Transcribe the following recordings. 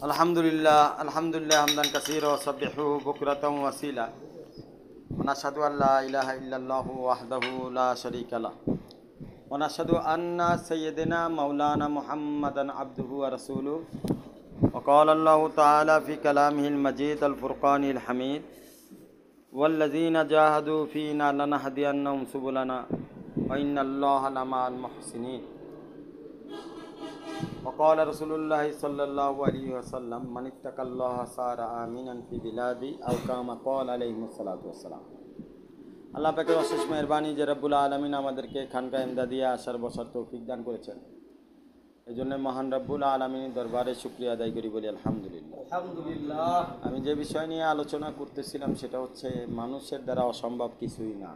আলহামদুলিল্লাহ হামদান কাসীরা ওয়া সাব্বিহুহু বুকরাতাও ওয়া আসীলা ওয়া নাশহাদু আল্লা ইলাহা ইল্লাল্লাহু ওয়াহদাহু লা শারীকা লাহু ওয়া নাশহাদু আন্না সাইয়্যিদানা মাওলানা মুহাম্মাদান আবদুহু ওয়া রাসূলুহু ওয়া ক্বালা আল্লাহু তাআলা ফি কালামিহিল মাজিদ আল ফুরকানিল হামিদ ওয়াল্লাযীনা জাহাদু ফীনা লানাহদিয়ান্নাহুম সুবুলানা ওয়া ইন্নাল্লাহা লামাআল মুহসিনিন وقال رسول الله صلى الله عليه وسلم من اتقى الله صار آمنا في بلادي أو كما قال عليه الصلاة والسلام। আল্লাহ পাকের অশেষ মেহেরবানি যে রব্বুল আলামিন আমাদেরকে খানকা ইমদাদিয়া আসার বসার তৌফিক দান করেছেন, এই জন্য মহান রব্বুল আলামিনের দরবারে শুকরিয়া আদায় করি, বলি আলহামদুলিল্লাহ। আলহামদুলিল্লাহ। আমি যে বিষয় নিয়ে আলোচনা করতেছিলাম সেটা হচ্ছে মানুষের দ্বারা অসম্ভব কিছুই না।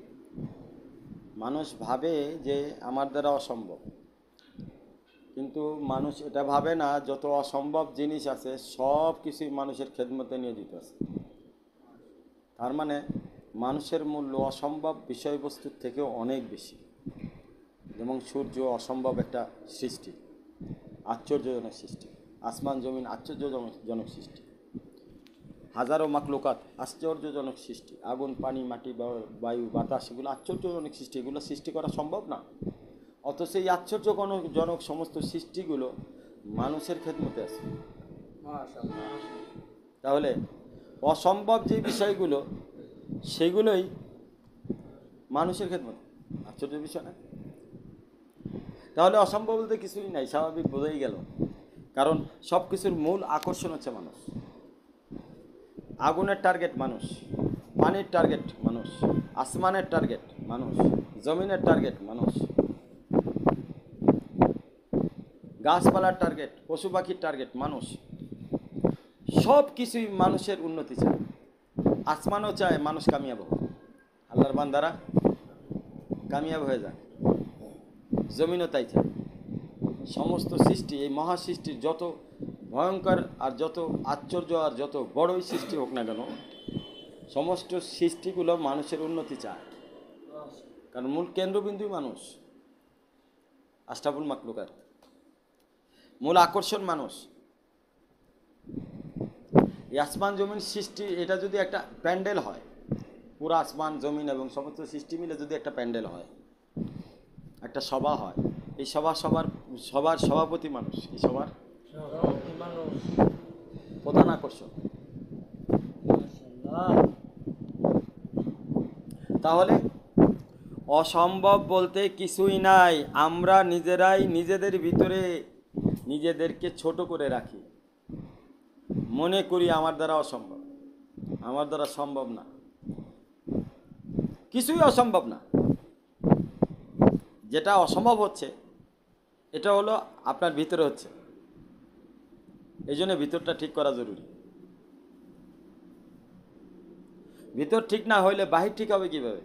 মানুষ ভাবে যে আমার দ্বারা অসম্ভব, কিন্তু মানুষ এটা ভাবে না যত অসম্ভব জিনিস আছে সব কিছুই মানুষের খেদমতে নিয়োজিত আছে। তার মানে মানুষের মূল্য অসম্ভব বিষয়বস্তুর থেকেও অনেক বেশি। যেমন সূর্য অসম্ভব একটা সৃষ্টি, আশ্চর্যজনক সৃষ্টি। আসমান জমিন আশ্চর্যজনক সৃষ্টি। হাজারো মাখলুকাত আশ্চর্যজনক সৃষ্টি। আগুন, পানি, মাটি, বায়ু, বাতাস, এগুলো আশ্চর্যজনক সৃষ্টি। এগুলো সৃষ্টি করা সম্ভব না, অথচ এই আশ্চর্যজনক সমস্ত সৃষ্টিগুলো মানুষের খেদমতে আছে। তাহলে অসম্ভব যে বিষয়গুলো সেগুলোই মানুষের খেদমতে, আশ্চর্য বিষয় না? তাহলে অসম্ভব বলতে কিছুই নাই, স্বাভাবিক বোঝাই গেল। কারণ সব কিছুর মূল আকর্ষণ হচ্ছে মানুষ। আগুনের টার্গেট মানুষ, পানির টার্গেট মানুষ, আসমানের টার্গেট মানুষ, জমিনের টার্গেট মানুষ, গাছপালার টার্গেট, পশু পাখির টার্গেট মানুষ। সব কিছুই মানুষের উন্নতি চায়। আসমানও চায় মানুষ কামিয়াব হোক, আল্লাহর বান্দারা কামিয়াব হয়ে যায়। জমিনও তাই চায়। সমস্ত সৃষ্টি, এই মহাসৃষ্টির যত ভয়ঙ্কর আর যত আশ্চর্য আর যত বড়ই সৃষ্টি হোক না কেন, সমস্ত সৃষ্টিগুলো মানুষের উন্নতি চায়। কারণ মূল কেন্দ্রবিন্দুই মানুষ। আশরাফুল মাখলুকাত, মূল আকর্ষণ মানুষ। এই আসমান জমিন সৃষ্টি, এটা যদি একটা প্যান্ডেল হয়, পুরো আসমান জমিন এবং সমস্ত সৃষ্টি মিলে যদি একটা প্যান্ডেল হয়, একটা সভা হয়, এই সবার সভাপতি মানুষ। এই সবার প্রধান আকর্ষণ। তাহলে অসম্ভব বলতে কিছুই নাই। আমরা নিজেরাই নিজেদের ভিতরে নিজেদেরকে ছোট করে রাখি, মনে করি আমার দ্বারা অসম্ভব, আমার দ্বারা সম্ভব না, কিছুই অসম্ভব না। যেটা অসম্ভব হচ্ছে এটা হলো আপনার ভিতরে হচ্ছে। এই জন্য ভিতরটা ঠিক করা জরুরি। ভিতর ঠিক না হইলে বাহির ঠিক হবে কিভাবে?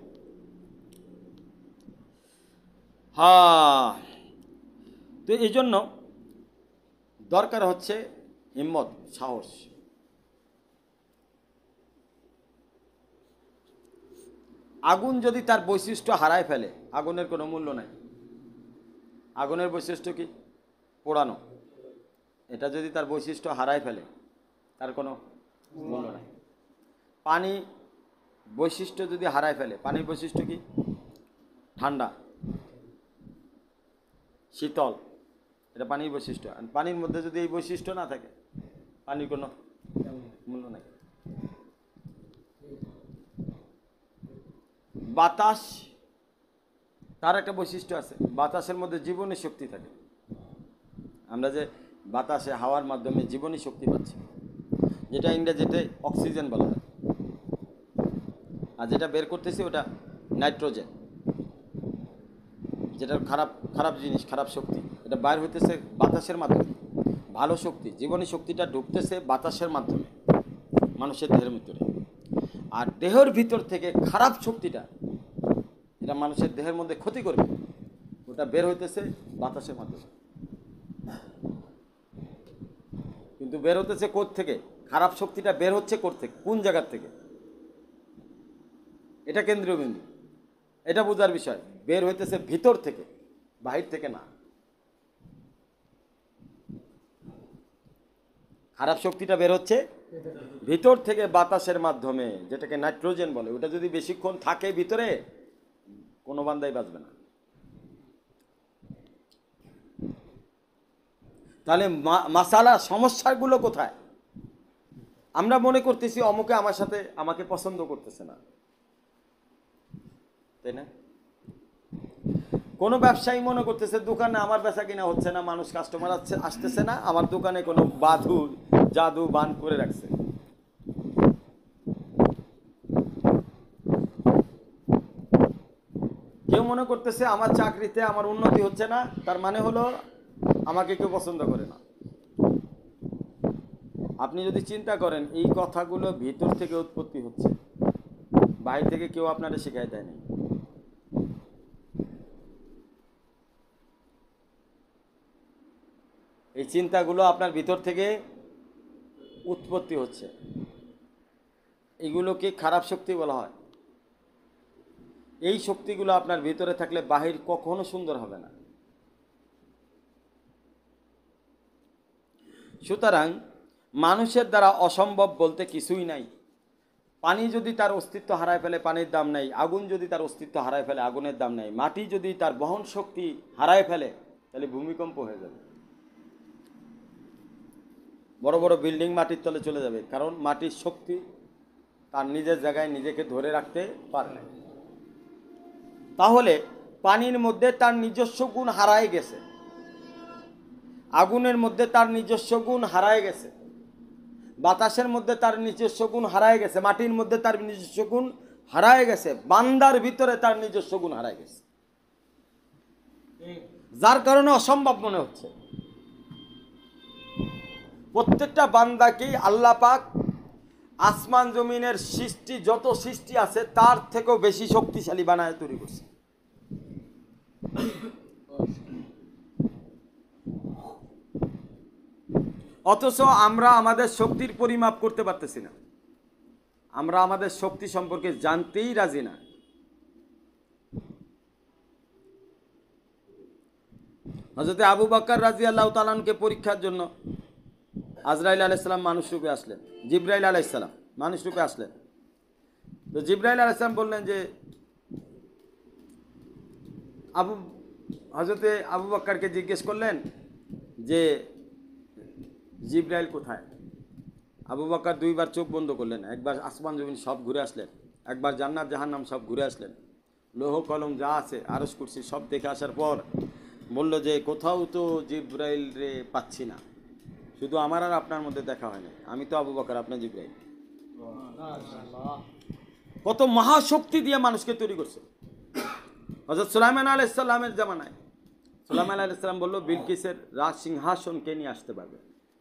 তো এই জন্য দরকার হচ্ছে হিম্মত, সাহস। আগুন যদি তার বৈশিষ্ট্য হারায় ফেলে, আগুনের কোনো মূল্য নাই। আগুনের বৈশিষ্ট্য কি? পোড়ানো। এটা যদি তার বৈশিষ্ট্য হারায় ফেলে, তার কোনো মূল্য নাই। পানি বৈশিষ্ট্য যদি হারায় ফেলে, পানির বৈশিষ্ট্য কি? ঠান্ডা, শীতল, এটা পানির বৈশিষ্ট্য। আর পানির মধ্যে যদি এই বৈশিষ্ট্য না থাকে, পানির কোনো মূল্য নাই। বাতাস, তার একটা বৈশিষ্ট্য আছে। বাতাসের মধ্যে জীবনী শক্তি থাকে। আমরা যে বাতাসে হাওয়ার মাধ্যমে জীবনী শক্তি পাচ্ছি, যেটা ইংরেজিতে অক্সিজেন বলা হয়, আর যেটা বের করতেছি ওটা নাইট্রোজেন। যেটা খারাপ জিনিস, খারাপ শক্তি, এটা বাইর হইতেছে বাতাসের মাধ্যমে। ভালো শক্তি, জীবনী শক্তিটা ঢুকতেছে বাতাসের মাধ্যমে মানুষের দেহের ভিতরে। আর দেহের ভিতর থেকে খারাপ শক্তিটা, এটা মানুষের দেহের মধ্যে ক্ষতি করবে, ওটা বের হইতেছে বাতাসের মাধ্যমে। কিন্তু বের হতেছে কোত্থেকে? খারাপ শক্তিটা বের হচ্ছে কোত্থেকে, কোন জায়গার থেকে? এটা কেন্দ্রীয় বিন্দু, এটা বোঝার বিষয়। বের হইতেছে ভিতর থেকে, বাহির থেকে না। খারাপ শক্তিটা বের হচ্ছে ভিতর থেকে বাতাসের মাধ্যমে, যেটাকে নাইট্রোজেন বলে। ওটা যদি বেশিক্ষণ থাকে ভিতরে, কোনো বান্দাই বাঁচবে না। তাহলে মাসালা সমস্যাগুলো কোথায়? আমরা মনে করতেছি অমুকে আমার সাথে আমাকে পছন্দ করতেছে না, তাই না? কোনো ব্যবসায়ী মনে করতেছে দোকানে আমার বেচা কিনা হচ্ছে না, মানুষ কাস্টমার আসতেছে না, আমার দোকানে কোনো বাধু জাদু বান করে রাখছে। কেউ মনে করতেছে আমার চাকরিতে আমার উন্নতি হচ্ছে না, তার মানে হলো আমাকে কেউ পছন্দ করে না। আপনি যদি চিন্তা করেন, এই কথাগুলো ভিতর থেকে উৎপত্তি হচ্ছে, বাইরে থেকে কেউ আপনারা শেখায় দেয়নি। এই চিন্তাগুলো আপনার ভিতর থেকে উৎপত্তি হচ্ছে। এগুলোকে খারাপ শক্তি বলা হয়। এই শক্তিগুলো আপনার ভিতরে থাকলে বাহির কখনো সুন্দর হবে না। সুতরাং মানুষের দ্বারা অসম্ভব বলতে কিছুই নাই। পানি যদি তার অস্তিত্ব হারায় ফেলে, পানির দাম নাই। আগুন যদি তার অস্তিত্ব হারায় ফেলে, আগুনের দাম নাই। মাটি যদি তার বহন শক্তি হারায় ফেলে, তাহলে ভূমিকম্প হয়ে যাবে। বড় বড় বিল্ডিং মাটির তলে চলে যাবে, কারণ মাটির শক্তি তার নিজের জায়গায় নিজেকে ধরে রাখতে পারে না। তাহলে পানির মধ্যে তার নিজস্ব গুণ হারায় গেছে, আগুনের মধ্যে তার নিজস্ব গুণ হারায় গেছে, বাতাসের মধ্যে তার নিজস্ব গুণ হারায় গেছে, মাটির মধ্যে তার নিজস্ব গুণ হারায় গেছে, বান্দার ভিতরে তার নিজস্ব গুণ হারায় গেছে, যার কারণে অসম্ভব মনে হচ্ছে। প্রত্যেকটা বান্দাকেই আল্লাহ পাক আসমান জমিনের সৃষ্টি, যত সৃষ্টি আছে তার থেকেও বেশি শক্তিশালী বানায় তৈরি করছে। অথচ আমরা আমাদের শক্তির পরিমাপ করতে পারতেছি না, আমরা আমাদের শক্তি সম্পর্কে জানতেই রাজি না। হযরত আবু বকর রাদিয়াল্লাহু তাআলা আনহুকে পরীক্ষার জন্য আজরাইল আলাইহিস সালাম মানুষ রূপে আসলেন, জিবরাইল আলাইহিস সালাম মানুষ রূপে আসলেন। তো জিবরাইল আলাইহিস সালাম বললেন যে হযরতে আবু বকরকে জিজ্ঞেস করলেন যে জিবরাইল কোথায়? আবু বকর দুইবার চোখ বন্ধ করলেন, একবার আসমান জমিন সব ঘুরে আসলেন, একবার জান্নাত জাহান্নাম সব ঘুরে আসলেন, লৌহ কলম যা আছে আরশ কুরসি সব দেখে আসার পর বলল যে কোথাও তো জিবরাইল রে পাচ্ছি না, শুধু আমার আর আপনার মধ্যে দেখা হয় না, আমি তো আবু বকর, আপনার জিবরাইল। কত মহাশক্তি দিয়ে মানুষকে তৈরি করছে। হযরত সুলাইমান আলাইহিস সালামের জামানায় সুলাইমান আলাইহিস সালাম বলল বিলকিসের রাজ সিংহাসন কে নিয়ে আসতে পারবে?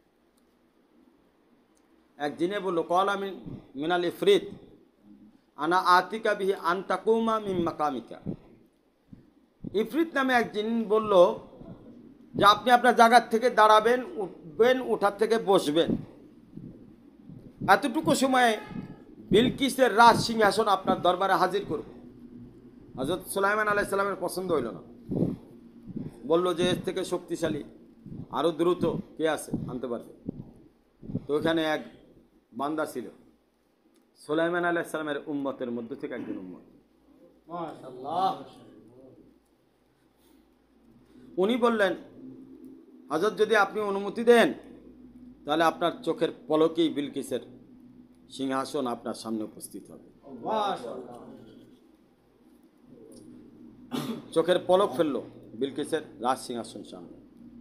এক জিনে বলল ক্বালা মিনাল ইফরিত আনা আতিকা বিহি আন তাকুমা মিন মাকামিকা। ইফরিত নামে এক জিন বলল যে আপনি আপনার জায়গার থেকে দাঁড়াবেন, উঠবেন, উঠার থেকে বসবেন, এতটুকু সময়ে বিলকিসের রাজ সিংহাসন আপনার দরবারে হাজির করব। হযরত সুলাইমান আলাইহিস সালামের পছন্দ হইল না, বলল যে এর থেকে শক্তিশালী আরো দ্রুত কে আছে আনতে পারবে। তো ওখানে এক বান্দা ছিল, সুলাইমান আলাইহিস সালামের উম্মতের মধ্যে থেকে একজন উম্মত। মাশাআল্লাহ। উনি বললেন হযরত যদি আপনি অনুমতি দেন তাহলে আপনার চোখের পলকেই বিলকিসের সিংহাসন আপনার সামনে উপস্থিত হবে। মাশাআল্লাহ। চোখের পলক ফেললো, বিলকিসের রাজ সিংহাসন সামনে।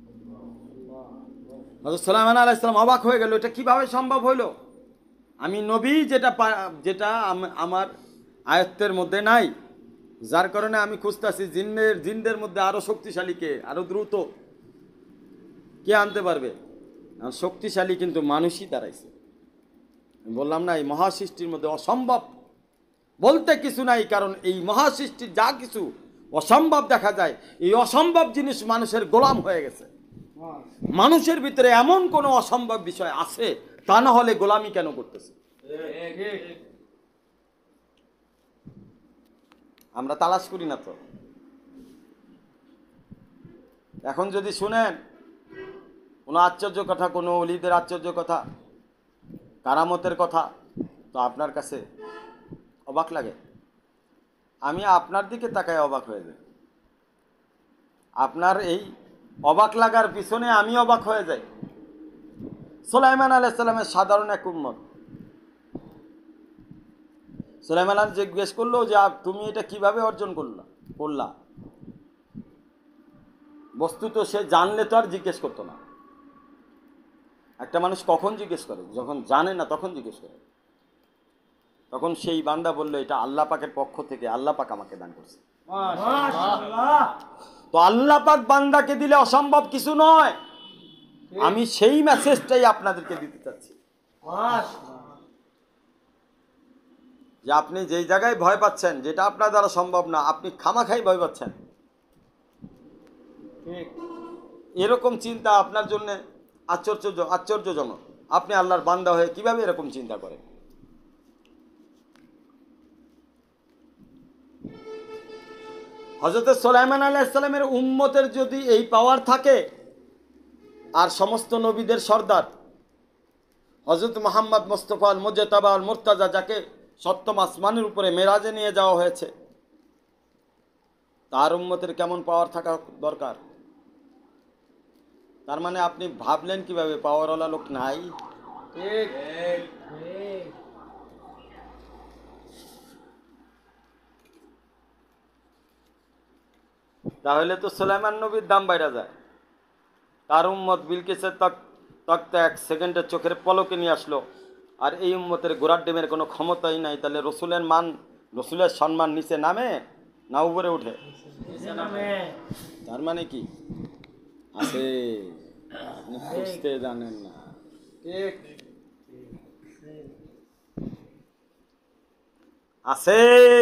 হযরত সুলাইমান আলাইহিস সালাম অবাক হয়ে গেল, এটা কিভাবে সম্ভব হইল? আমি নবী, যেটা আমার আয়ত্তের মধ্যে নাই, যার কারণে আমি খুঁজতেছি জিনদের মধ্যে আরো শক্তিশালী কে, আরো দ্রুত কে আনতে পারবে। শক্তিশালী কিন্তু মানুষই দাঁড়াইছে। বললাম না, এই মহাসৃষ্টির মধ্যে অসম্ভব বলতে কিছু নাই, কারণ এই মহাসৃষ্টির যা কিছু অসম্ভব দেখা যায়, এই অসম্ভব জিনিস মানুষের গোলাম হয়ে গেছে। মানুষের ভিতরে এমন কোনো অসম্ভব বিষয় আছে, তা না হলে গোলামি কেন করতেছে? আমরা তালাশ করি না তো। এখন যদি শুনেন কোনো আশ্চর্য কথা, কোনো ওলিদের আশ্চর্য কথা, কারামতের কথা তো আপনার কাছে অবাক লাগে। আমি আপনার দিকে তাকায় অবাক হয়ে যাই। আপনার এই অবাক লাগার পিছনে আমি অবাক হয়ে যাই। সুলাইমান আলাইহিস সালামের সাধারণ এক উম্মত, সুলাইমান আলাইহিস জিজ্ঞেস করলো যে তুমি এটা কিভাবে অর্জন করলা। বস্তুত সে জানলে তো আর জিজ্ঞেস করতো না। একটা মানুষ কখন জিজ্ঞেস করে? যখন জানে না তখন জিজ্ঞেস করে। তখন সেই বান্দা বলল, এটা আল্লাহ পাকের পক্ষ থেকে, আল্লাহ পাক আমাকে দান করছে। তো আল্লাহ পাক বান্দাকে দিলে অসম্ভব কিছু নয়। আমি সেই মেসেজটাই আপনাদেরকে দিতে চাচ্ছি যে আপনি যেই জায়গায় ভয় পাচ্ছেন, যেটা আপনার দ্বারা সম্ভব না, আপনি খামাখাই ভয় পাচ্ছেন। এরকম চিন্তা আপনার জন্য আশ্চর্যজনক। আপনি আল্লাহর বান্দা হয়ে কিভাবে এরকম চিন্তা করেন? হযরত সুলাইমান আলাইহিস সালামের উম্মতের যদি এই পাওয়ার থাকে, আর সমস্ত নবীদের সর্দার হযরত মুহাম্মদ মুস্তাফা আল মুজতাবা আল মুরতাজা, যাকে সপ্তম আসমানের উপরে মেরাজে নিয়ে যাওয়া হয়েছে, তার উম্মতের কেমন পাওয়ার থাকা দরকার? তার মানে আপনি ভাবলেন কিভাবে পাওয়ারওয়ালা লোক নাই? তাহলে তো সুলাইমান নবীর দাম বাইরা যায়। তার উম্মত বিলকিসের তক্তা 1 সেকেন্ডের চোখের পলকে নিয়ে আসলো, আর এই উম্মতের গোড়ার ডিমের কোনো ক্ষমতাই নাই। তাহলে রসুলের সম্মান নিচে নামে না উপরে উঠে? তার মানে কি আছে? আপনি বুঝতে জানেন না। আছে।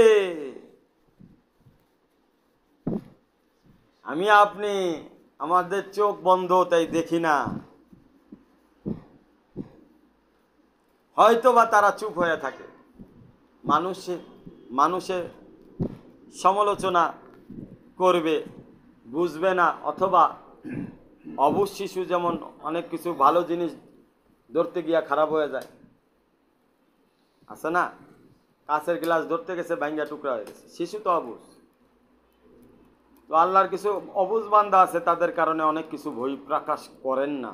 আমি আপনি আমাদের চোখ বন্ধ, তাই দেখি না। হয়তো বা তারা চুপ হয়ে থাকে, মানুষের সমালোচনা করবে, বুঝবে না, অথবা অবুঝ শিশু যেমন অনেক কিছু ভালো জিনিস ধরতে গিয়া খারাপ হয়ে যায়, আছে না? কাঁচের গ্লাস ধরতে গেছে, ভাঙ্গা টুকরা হয়ে গেছে, শিশু তো অবুঝ। তো আল্লাহর কিছু অবুঝ বান্দা আছে, তাদের কারণে অনেক কিছু বই প্রকাশ করেন না।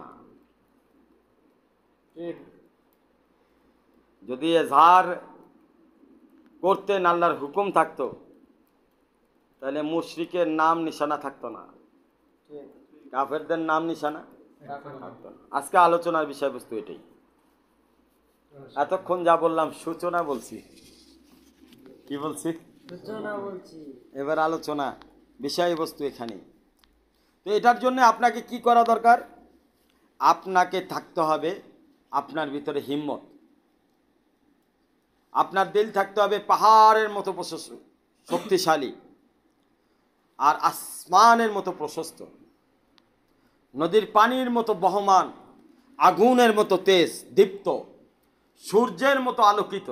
যদি এজাহার করতেন, আল্লাহর হুকুম থাকতো, তাহলে মুশরিকের নাম নিশানা থাকতো না, কাফেরদের নাম নিশানা থাকতো না। আজকে আলোচনার বিষয়বস্তু এটাই। এতক্ষণ যা বললাম সূচনা বলছি, কি বলছি? এবার আলোচনা বিষয়বস্তু এখানে। তো এটার জন্য আপনাকে কি করা দরকার? আপনাকে থাকতে হবে আপনার ভিতরে হিম্মত। আপনার দিল থাকতে হবে পাহাড়ের মতো শক্তিশালী, আর আসমানের মতো প্রশস্ত, নদীর পানির মতো বহমান, আগুনের মতো তেজ দীপ্ত, সূর্যের মতো আলোকিত।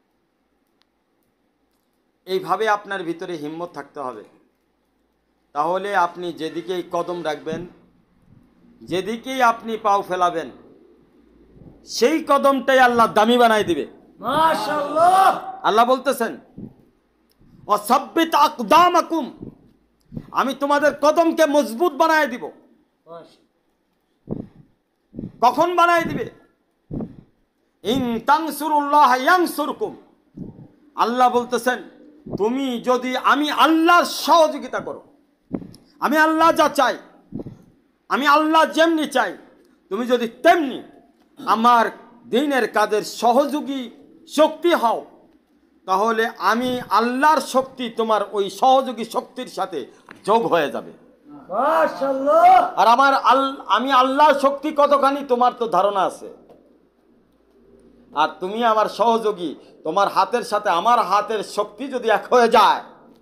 এইভাবে আপনার ভিতরে হিম্মত থাকতে হবে। তাহলে আপনি যেদিকেই কদম রাখবেন, যেদিকেই আপনি পাও ফেলাবেন, সেই কদমটাই আল্লাহ দামি বানাই দিবে। মাশাআল্লাহ। আল্লাহ বলতেছেন, ওয়াসাব্বিত আকদামাকুম, আমি তোমাদের কদমকে মজবুত বানায় দিব। কখন বানায় দিবে? ইন তানসুরুল্লাহ ইয়ানসুরকুম। আল্লাহ বলতেছেন, তুমি যদি আমি আল্লাহর সহযোগিতা করো, আমি আল্লাহ যা চাই, আমি আল্লাহ যেমনি চাই, তুমি যদি তেমনি আমার দ্বীনের কাজের সহযোগী শক্তি হও, তাহলে আমি আল্লাহর শক্তি তোমার ওই সহযোগী শক্তির সাথে যোগ হয়ে যাবে। মাশাআল্লাহ। আর আমি আল্লাহর শক্তি কতখানি তোমার তো ধারণা আছে। আর তুমি আমার সহযোগী, তোমার হাতের সাথে আমার হাতের শক্তি যদি এক হয়ে যায়,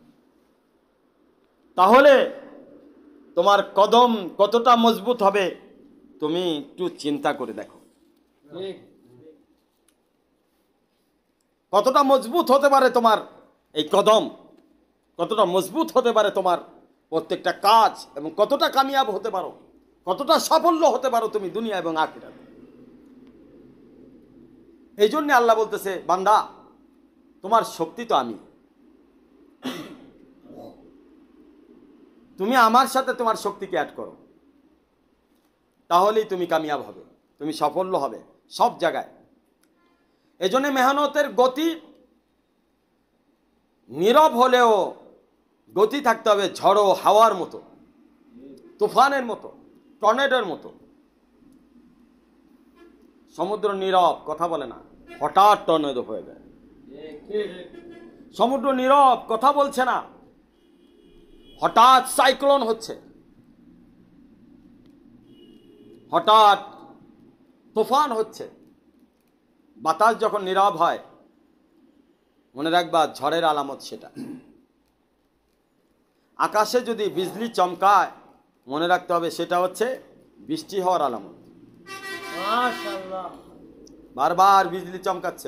তাহলে তোমার কদম কতটা মজবুত হবে তুমি একটু চিন্তা করে দেখো। কতটা মজবুত হতে পারে তোমার এই কদম, কতটা মজবুত হতে পারে তোমার প্রত্যেকটা কাজ, এবং কতটা কামিয়াব হতে পারো কতটা সাফল্য হতে পারো তুমি দুনিয়া এবং আখিরাতে। এই জন্য আল্লাহ বলতেছে, বান্দা তোমার শক্তি তো আমি, তুমি আমার সাথে তোমার শক্তিকে অ্যাড করো, তাহলেই তুমি কামিয়াব হবে, তুমি সাফল্য হবে সব জায়গায়। এই জন্য মেহনতের গতি নীরব হলেও গতি থাকতে হবে ঝড়ো হাওয়ার মতো, তুফানের মতো, টর্নেডোর মতো। সমুদ্র নীরব, কথা বলে না, হঠাৎ টর্নেডো হয়ে যায়। সমুদ্র নীরব, কথা বলছে না, হঠাৎ সাইক্লোন হচ্ছে, হঠাৎ তুফান হচ্ছে। বাতাস যখন নীরব হয়, মনে রাখবা ঝড়ের আলামত সেটা। আকাশে যদি বিজলি চমকায়, মনে রাখতে হবে সেটা হচ্ছে বৃষ্টি হওয়ার আলামত। মাশাআল্লাহ, বারবার বিজলি চমকাচ্ছে,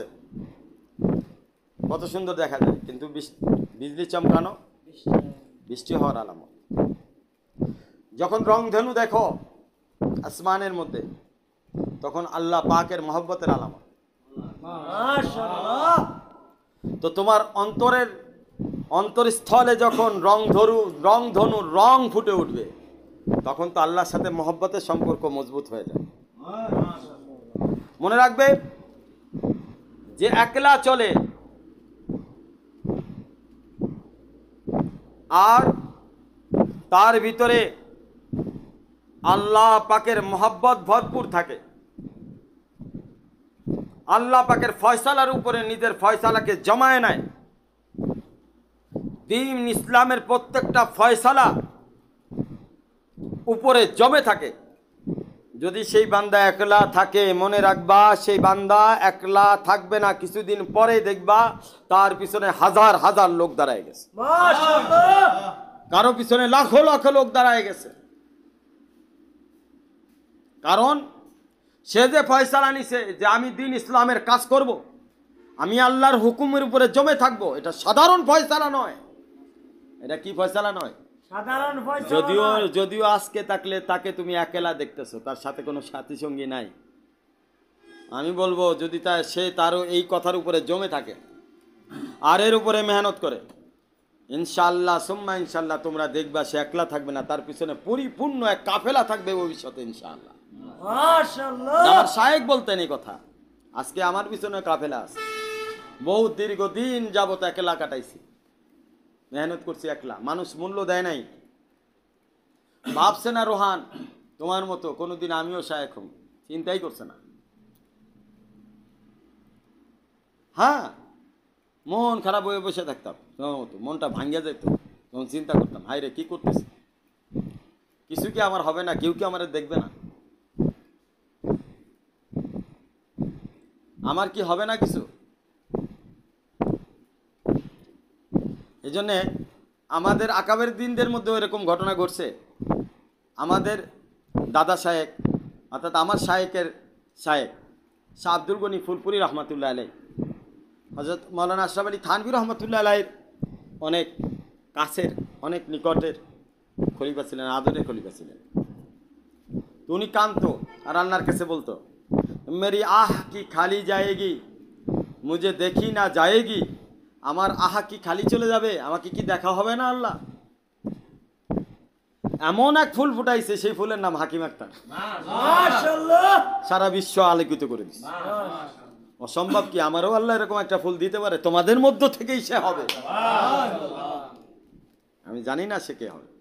কত সুন্দর দেখা যায়, কিন্তু বিজলি চমকানো বৃষ্টি হওয়ার আলামত। যখন রংধনু দেখো আসমানের মধ্যে, তখন আল্লাহ পাকের মহব্বতের আলামত। মাশাআল্লাহ। তো তোমার অন্তরস্থলে যখন রংধনু রং ফুটে উঠবে, তখন তো আল্লাহর সাথে মহব্বতের সম্পর্ক মজবুত হয়ে যাবে। মনে রাখবে, যে একলা চলে আর তার ভিতরে আল্লাহ পাকের মহব্বত ভরপুর থাকে, আল্লাহ পাকের ফয়সালার উপরে নিজের ফয়সালাকে জমায়ে নেয়, দ্বীন ইসলামের প্রত্যেকটা ফয়সালা উপরে জমে থাকে। যদি সেই বান্দা একলা থাকে, মনে রাখবা সেই বান্দা একলা থাকবে না, কিছুদিন পরে দেখবা তার পিছনে হাজার হাজার লোক দাঁড়ায় গেছে, মাশাআল্লাহ। কারো পিছনে লাখো লাখো লোক দাঁড়ায় গেছে। কারণ সে যে ফয়সালা নিছে যে আমি দ্বীন ইসলামের কাজ করব, আমি আল্লাহর হুকুমের উপরে জমে থাকব, এটা সাধারণ ফয়সালা নয়। এটা কি ফয়সালা নয়? সাধারণ ফয়সালা। যদিও আজকে তাকে তুমি একলা দেখতেছো, তার সাথে কোনো সাথী সঙ্গী নাই। আমি বলবো যদি সে তারও এই কথার উপরে জমে থাকে আর এর উপরে মেহনত করে, ইনশাআল্লাহ সুম্মা ইনশাআল্লাহ তোমরা দেখবা সে একলা থাকবে না, তার পিছনে পরিপূর্ণ এক কাফেলা থাকবে ভবিষ্যতে ইনশাআল্লাহ। মাশাআল্লাহ। আমার শায়েখ বলতেন এই কথা। আজকে আমার পিছনে কাফেলা আছে, বহু দীর্ঘদিন যাবত একলা কাটাইছি, মেহনত করছি একলা, মানুষ মূল্য দেয় নাই। ভাবছে না রোহান তোমার মতো কোনোদিন আমিও শায়েখ হব, চিন্তাই করছে না। হ্যাঁ, মন খারাপ হয়ে বসে থাকতাম, তোমার মতো মনটা ভাঙ্গিয়া যেত, তখন চিন্তা করতাম, হাই রে কি করতেছি, কিছু কি আমার হবে না, কেউ কি আমার দেখবে না, আমার কি হবে না কিছু। এই জন্যে আমাদের আকাবের দিনদের মধ্যে এরকম ঘটনা ঘটছে। আমাদের দাদা শায়েক, অর্থাৎ আমার শায়েকের শায়েক শাহ আব্দুল গনি ফুলপুরি রহমতুল্লাহ আলাই, হযরত মৌলানা আশরাফ আলী থানভী রহমতুল্লাহ আলাইয়ের অনেক কাছের, অনেক নিকটের খলিফা ছিলেন, আদরের খলিফা ছিলেন। তো উনি কাঁদতো আর আল্লাহর কাছে বলতো, মেরি আহ কি খালি যায়গি, মুঝে দেখি না যায়গি, আমার আহা কি খালি চলে যাবে, আমাকে কি দেখা হবে না আল্লাহ। এমন এক ফুল ফুটাইছে, সেই ফুলের নাম হাকিম আক্তার। মাশাআল্লাহ। সারা বিশ্ব আলোকিত করে দিচ্ছে। অসম্ভব কি, আমারও আল্লাহ এরকম একটা ফুল দিতে পারে, তোমাদের মধ্য থেকেই সে হবে। আমি জানি না সে কে হবে।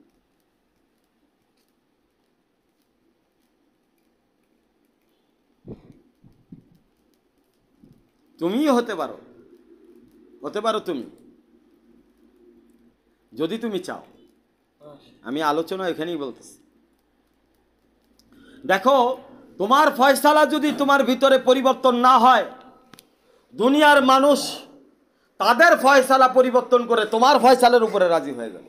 তুমিও হতে পারো তুমি, যদি তুমি চাও। আমি আলোচনা এখানেই বলতেছি। দেখো, তোমার ফয়সালা যদি তোমার ভিতরে পরিবর্তন না হয়, দুনিয়ার মানুষ তাদের ফয়সালা পরিবর্তন করে তোমার ফয়সালার উপরে রাজি হয়ে যাবে।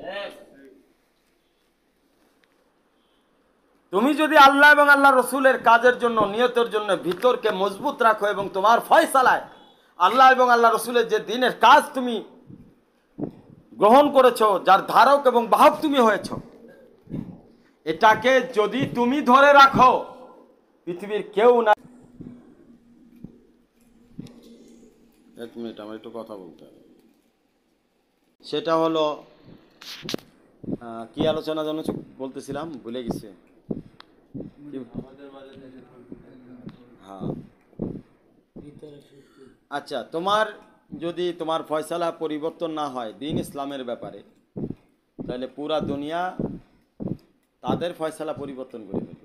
তুমি যদি আল্লাহ এবং আল্লাহ রসুলের কাজের জন্য, নিয়তের জন্য ভিতরকে মজবুত রাখো এবং তোমার ফয়সালায় আল্লাহ এবং আল্লাহ রসুলের যে দিনের কাজ তুমি গ্রহণ করেছো, যার ধারক এবং বাহক তুমি হয়েছ, এটাকে যদি তুমি ধরে রাখো, পৃথিবীর কেউ না। এক মিনিট, আমার একটু কথা বলতে হবে। সেটা হলো কি আলোচনা যেন বলতেছিলাম, ভুলে গেছি। হ্যাঁ, আচ্ছা, যদি তোমার ফয়সালা পরিবর্তন না হয় দ্বীন ইসলামের ব্যাপারে, তাহলে পুরা দুনিয়া তাদের ফয়সালা পরিবর্তন করে ফেলবে।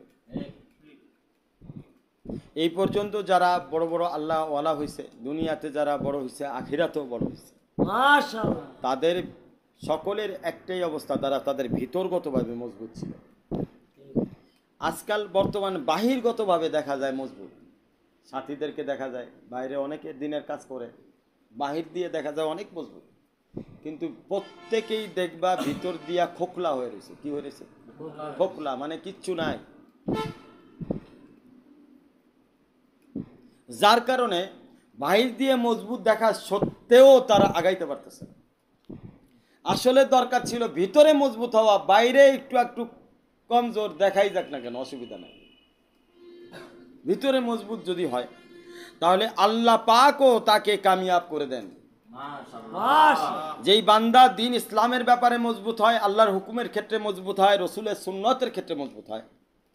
এই পর্যন্ত যারা বড় বড় আল্লাহ ওয়ালা হয়েছে, দুনিয়াতে যারা বড় হয়েছে, আখিরাতেও বড় হয়েছে, মাশাআল্লাহ, তাদের সকলের একটাই অবস্থা, তারা তাদের ভিতরগতভাবে মজবুত ছিল। আজকাল বর্তমান বাহিরগতভাবে দেখা যায় মজবুত, সাথীদেরকে দেখা যায় বাইরে অনেকে দিনের কাজ করে, বাহির দিয়ে দেখা যায় অনেক মজবুত, কিন্তু প্রত্যেকেই দেখবা ভিতর দিয়া খোকলা হয়ে রয়েছে। কি হয়ে রয়েছে? খোকলা, মানে কিচ্ছু নাই। যার কারণে বাহির দিয়ে মজবুত দেখা সত্ত্বেও তারা আগাইতে পারতেছে না। আসলে দরকার ছিল ভিতরে মজবুত হওয়া, বাইরে একটু একটু কমজোর দেখাই যাক না কেন, অসুবিধা নাই। ভিতরে মজবুত যদি হয় তাহলে আল্লাহ পাকও তাকে কামিয়াব করে দেন। যেই বান্দা দ্বীন ইসলামের ব্যাপারে মজবুত হয়, আল্লাহর হুকুমের ক্ষেত্রে মজবুত হয়, রসুলের সুন্নতের ক্ষেত্রে মজবুত হয়,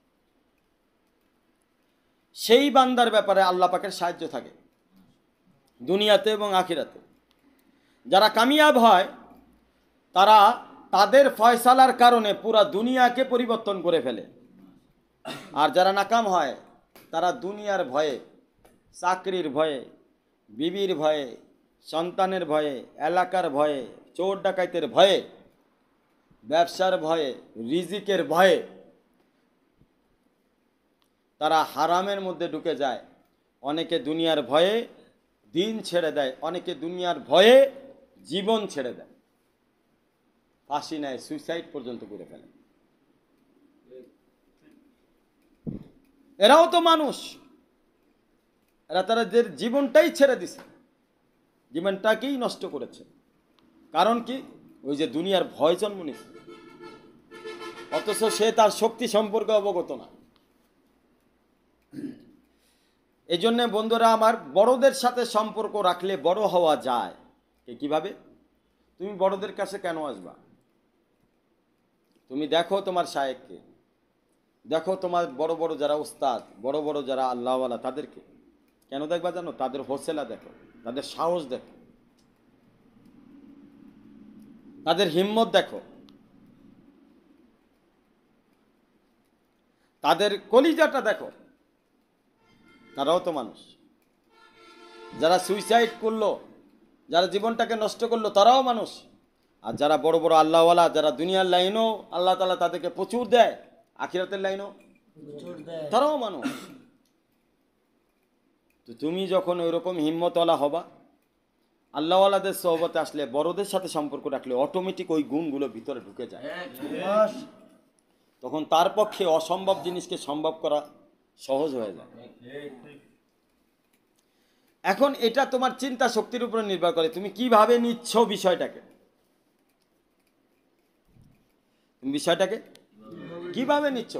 সেই বান্দার ব্যাপারে আল্লাহ পাকের সাহায্য থাকে দুনিয়াতে এবং আখিরাতে। যারা কামিয়াব হয় তারা তাদের ফয়সালার কারণে পুরা দুনিয়াকে পরিবর্তন করে ফেলে। আর যারা নাকাম হয় তারা দুনিয়ার ভয়ে, চাকরির ভয়ে, বিবির ভয়ে, সন্তানের ভয়ে, এলাকার ভয়ে, চোর ডাকাইতের ভয়ে, ব্যবসার ভয়ে, রিজিকের ভয়ে তারা হারামের মধ্যে ঢুকে যায়। অনেকে দুনিয়ার ভয়ে দিন ছেড়ে দেয়, অনেকে দুনিয়ার ভয়ে জীবন ছেড়ে দেয়, ফাঁসি নেয়, সুইসাইড পর্যন্ত করে ফেলে। এরাও তো মানুষ, এরা তাদের জীবনটাই ছেড়ে দিছে, জীবনটাকেই নষ্ট করেছে। কারণ কি? ওই যে দুনিয়ার ভয় জন্ম নিছে, অথচ সে তার শক্তি সম্পর্কে অবগত না। এই জন্যে বন্ধুরা আমার, বড়দের সাথে সম্পর্ক রাখলে বড় হওয়া যায়। কিভাবে? তুমি বড়দের কাছে কেন আসবা? তুমি দেখো তোমার শায়েখকে, দেখো তোমার বড় বড় যারা উস্তাদ, বড় বড় যারা আল্লাহওয়ালা, তাদেরকে কেন দেখবা জানো? তাদের হৌসলা দেখো, তাদের সাহস দেখো, তাদের হিম্মত দেখো, তাদের কলিজাটা দেখো। তারাও তো মানুষ। যারা সুইসাইড করলো, যারা জীবনটাকে নষ্ট করলো, তারাও মানুষ। আর যারা বড় বড় আল্লাহওয়ালা, যারা দুনিয়ার লাইনও আল্লাহ তাআলা তাদেরকে প্রচুর দেয়, আখিরাতের লাইনও তারাও মানুষ। তো তুমি যখন ওইরকম হিম্মতওয়ালা হবা, আল্লাহওয়ালাদের সোহবতে আসলে, বড়দের সাথে সম্পর্ক রাখলে অটোমেটিক ওই গুণগুলো ভিতরে ঢুকে যায়। তখন তার পক্ষে অসম্ভব জিনিসকে সম্ভব করা সহজ হয়ে যায়। এখন এটা তোমার চিন্তা শক্তির উপর নির্ভর করে, তুমি কিভাবে নিচ্ছ বিষয়টাকে। তুমি বিষয়টাকে কিভাবে নিচ্ছ,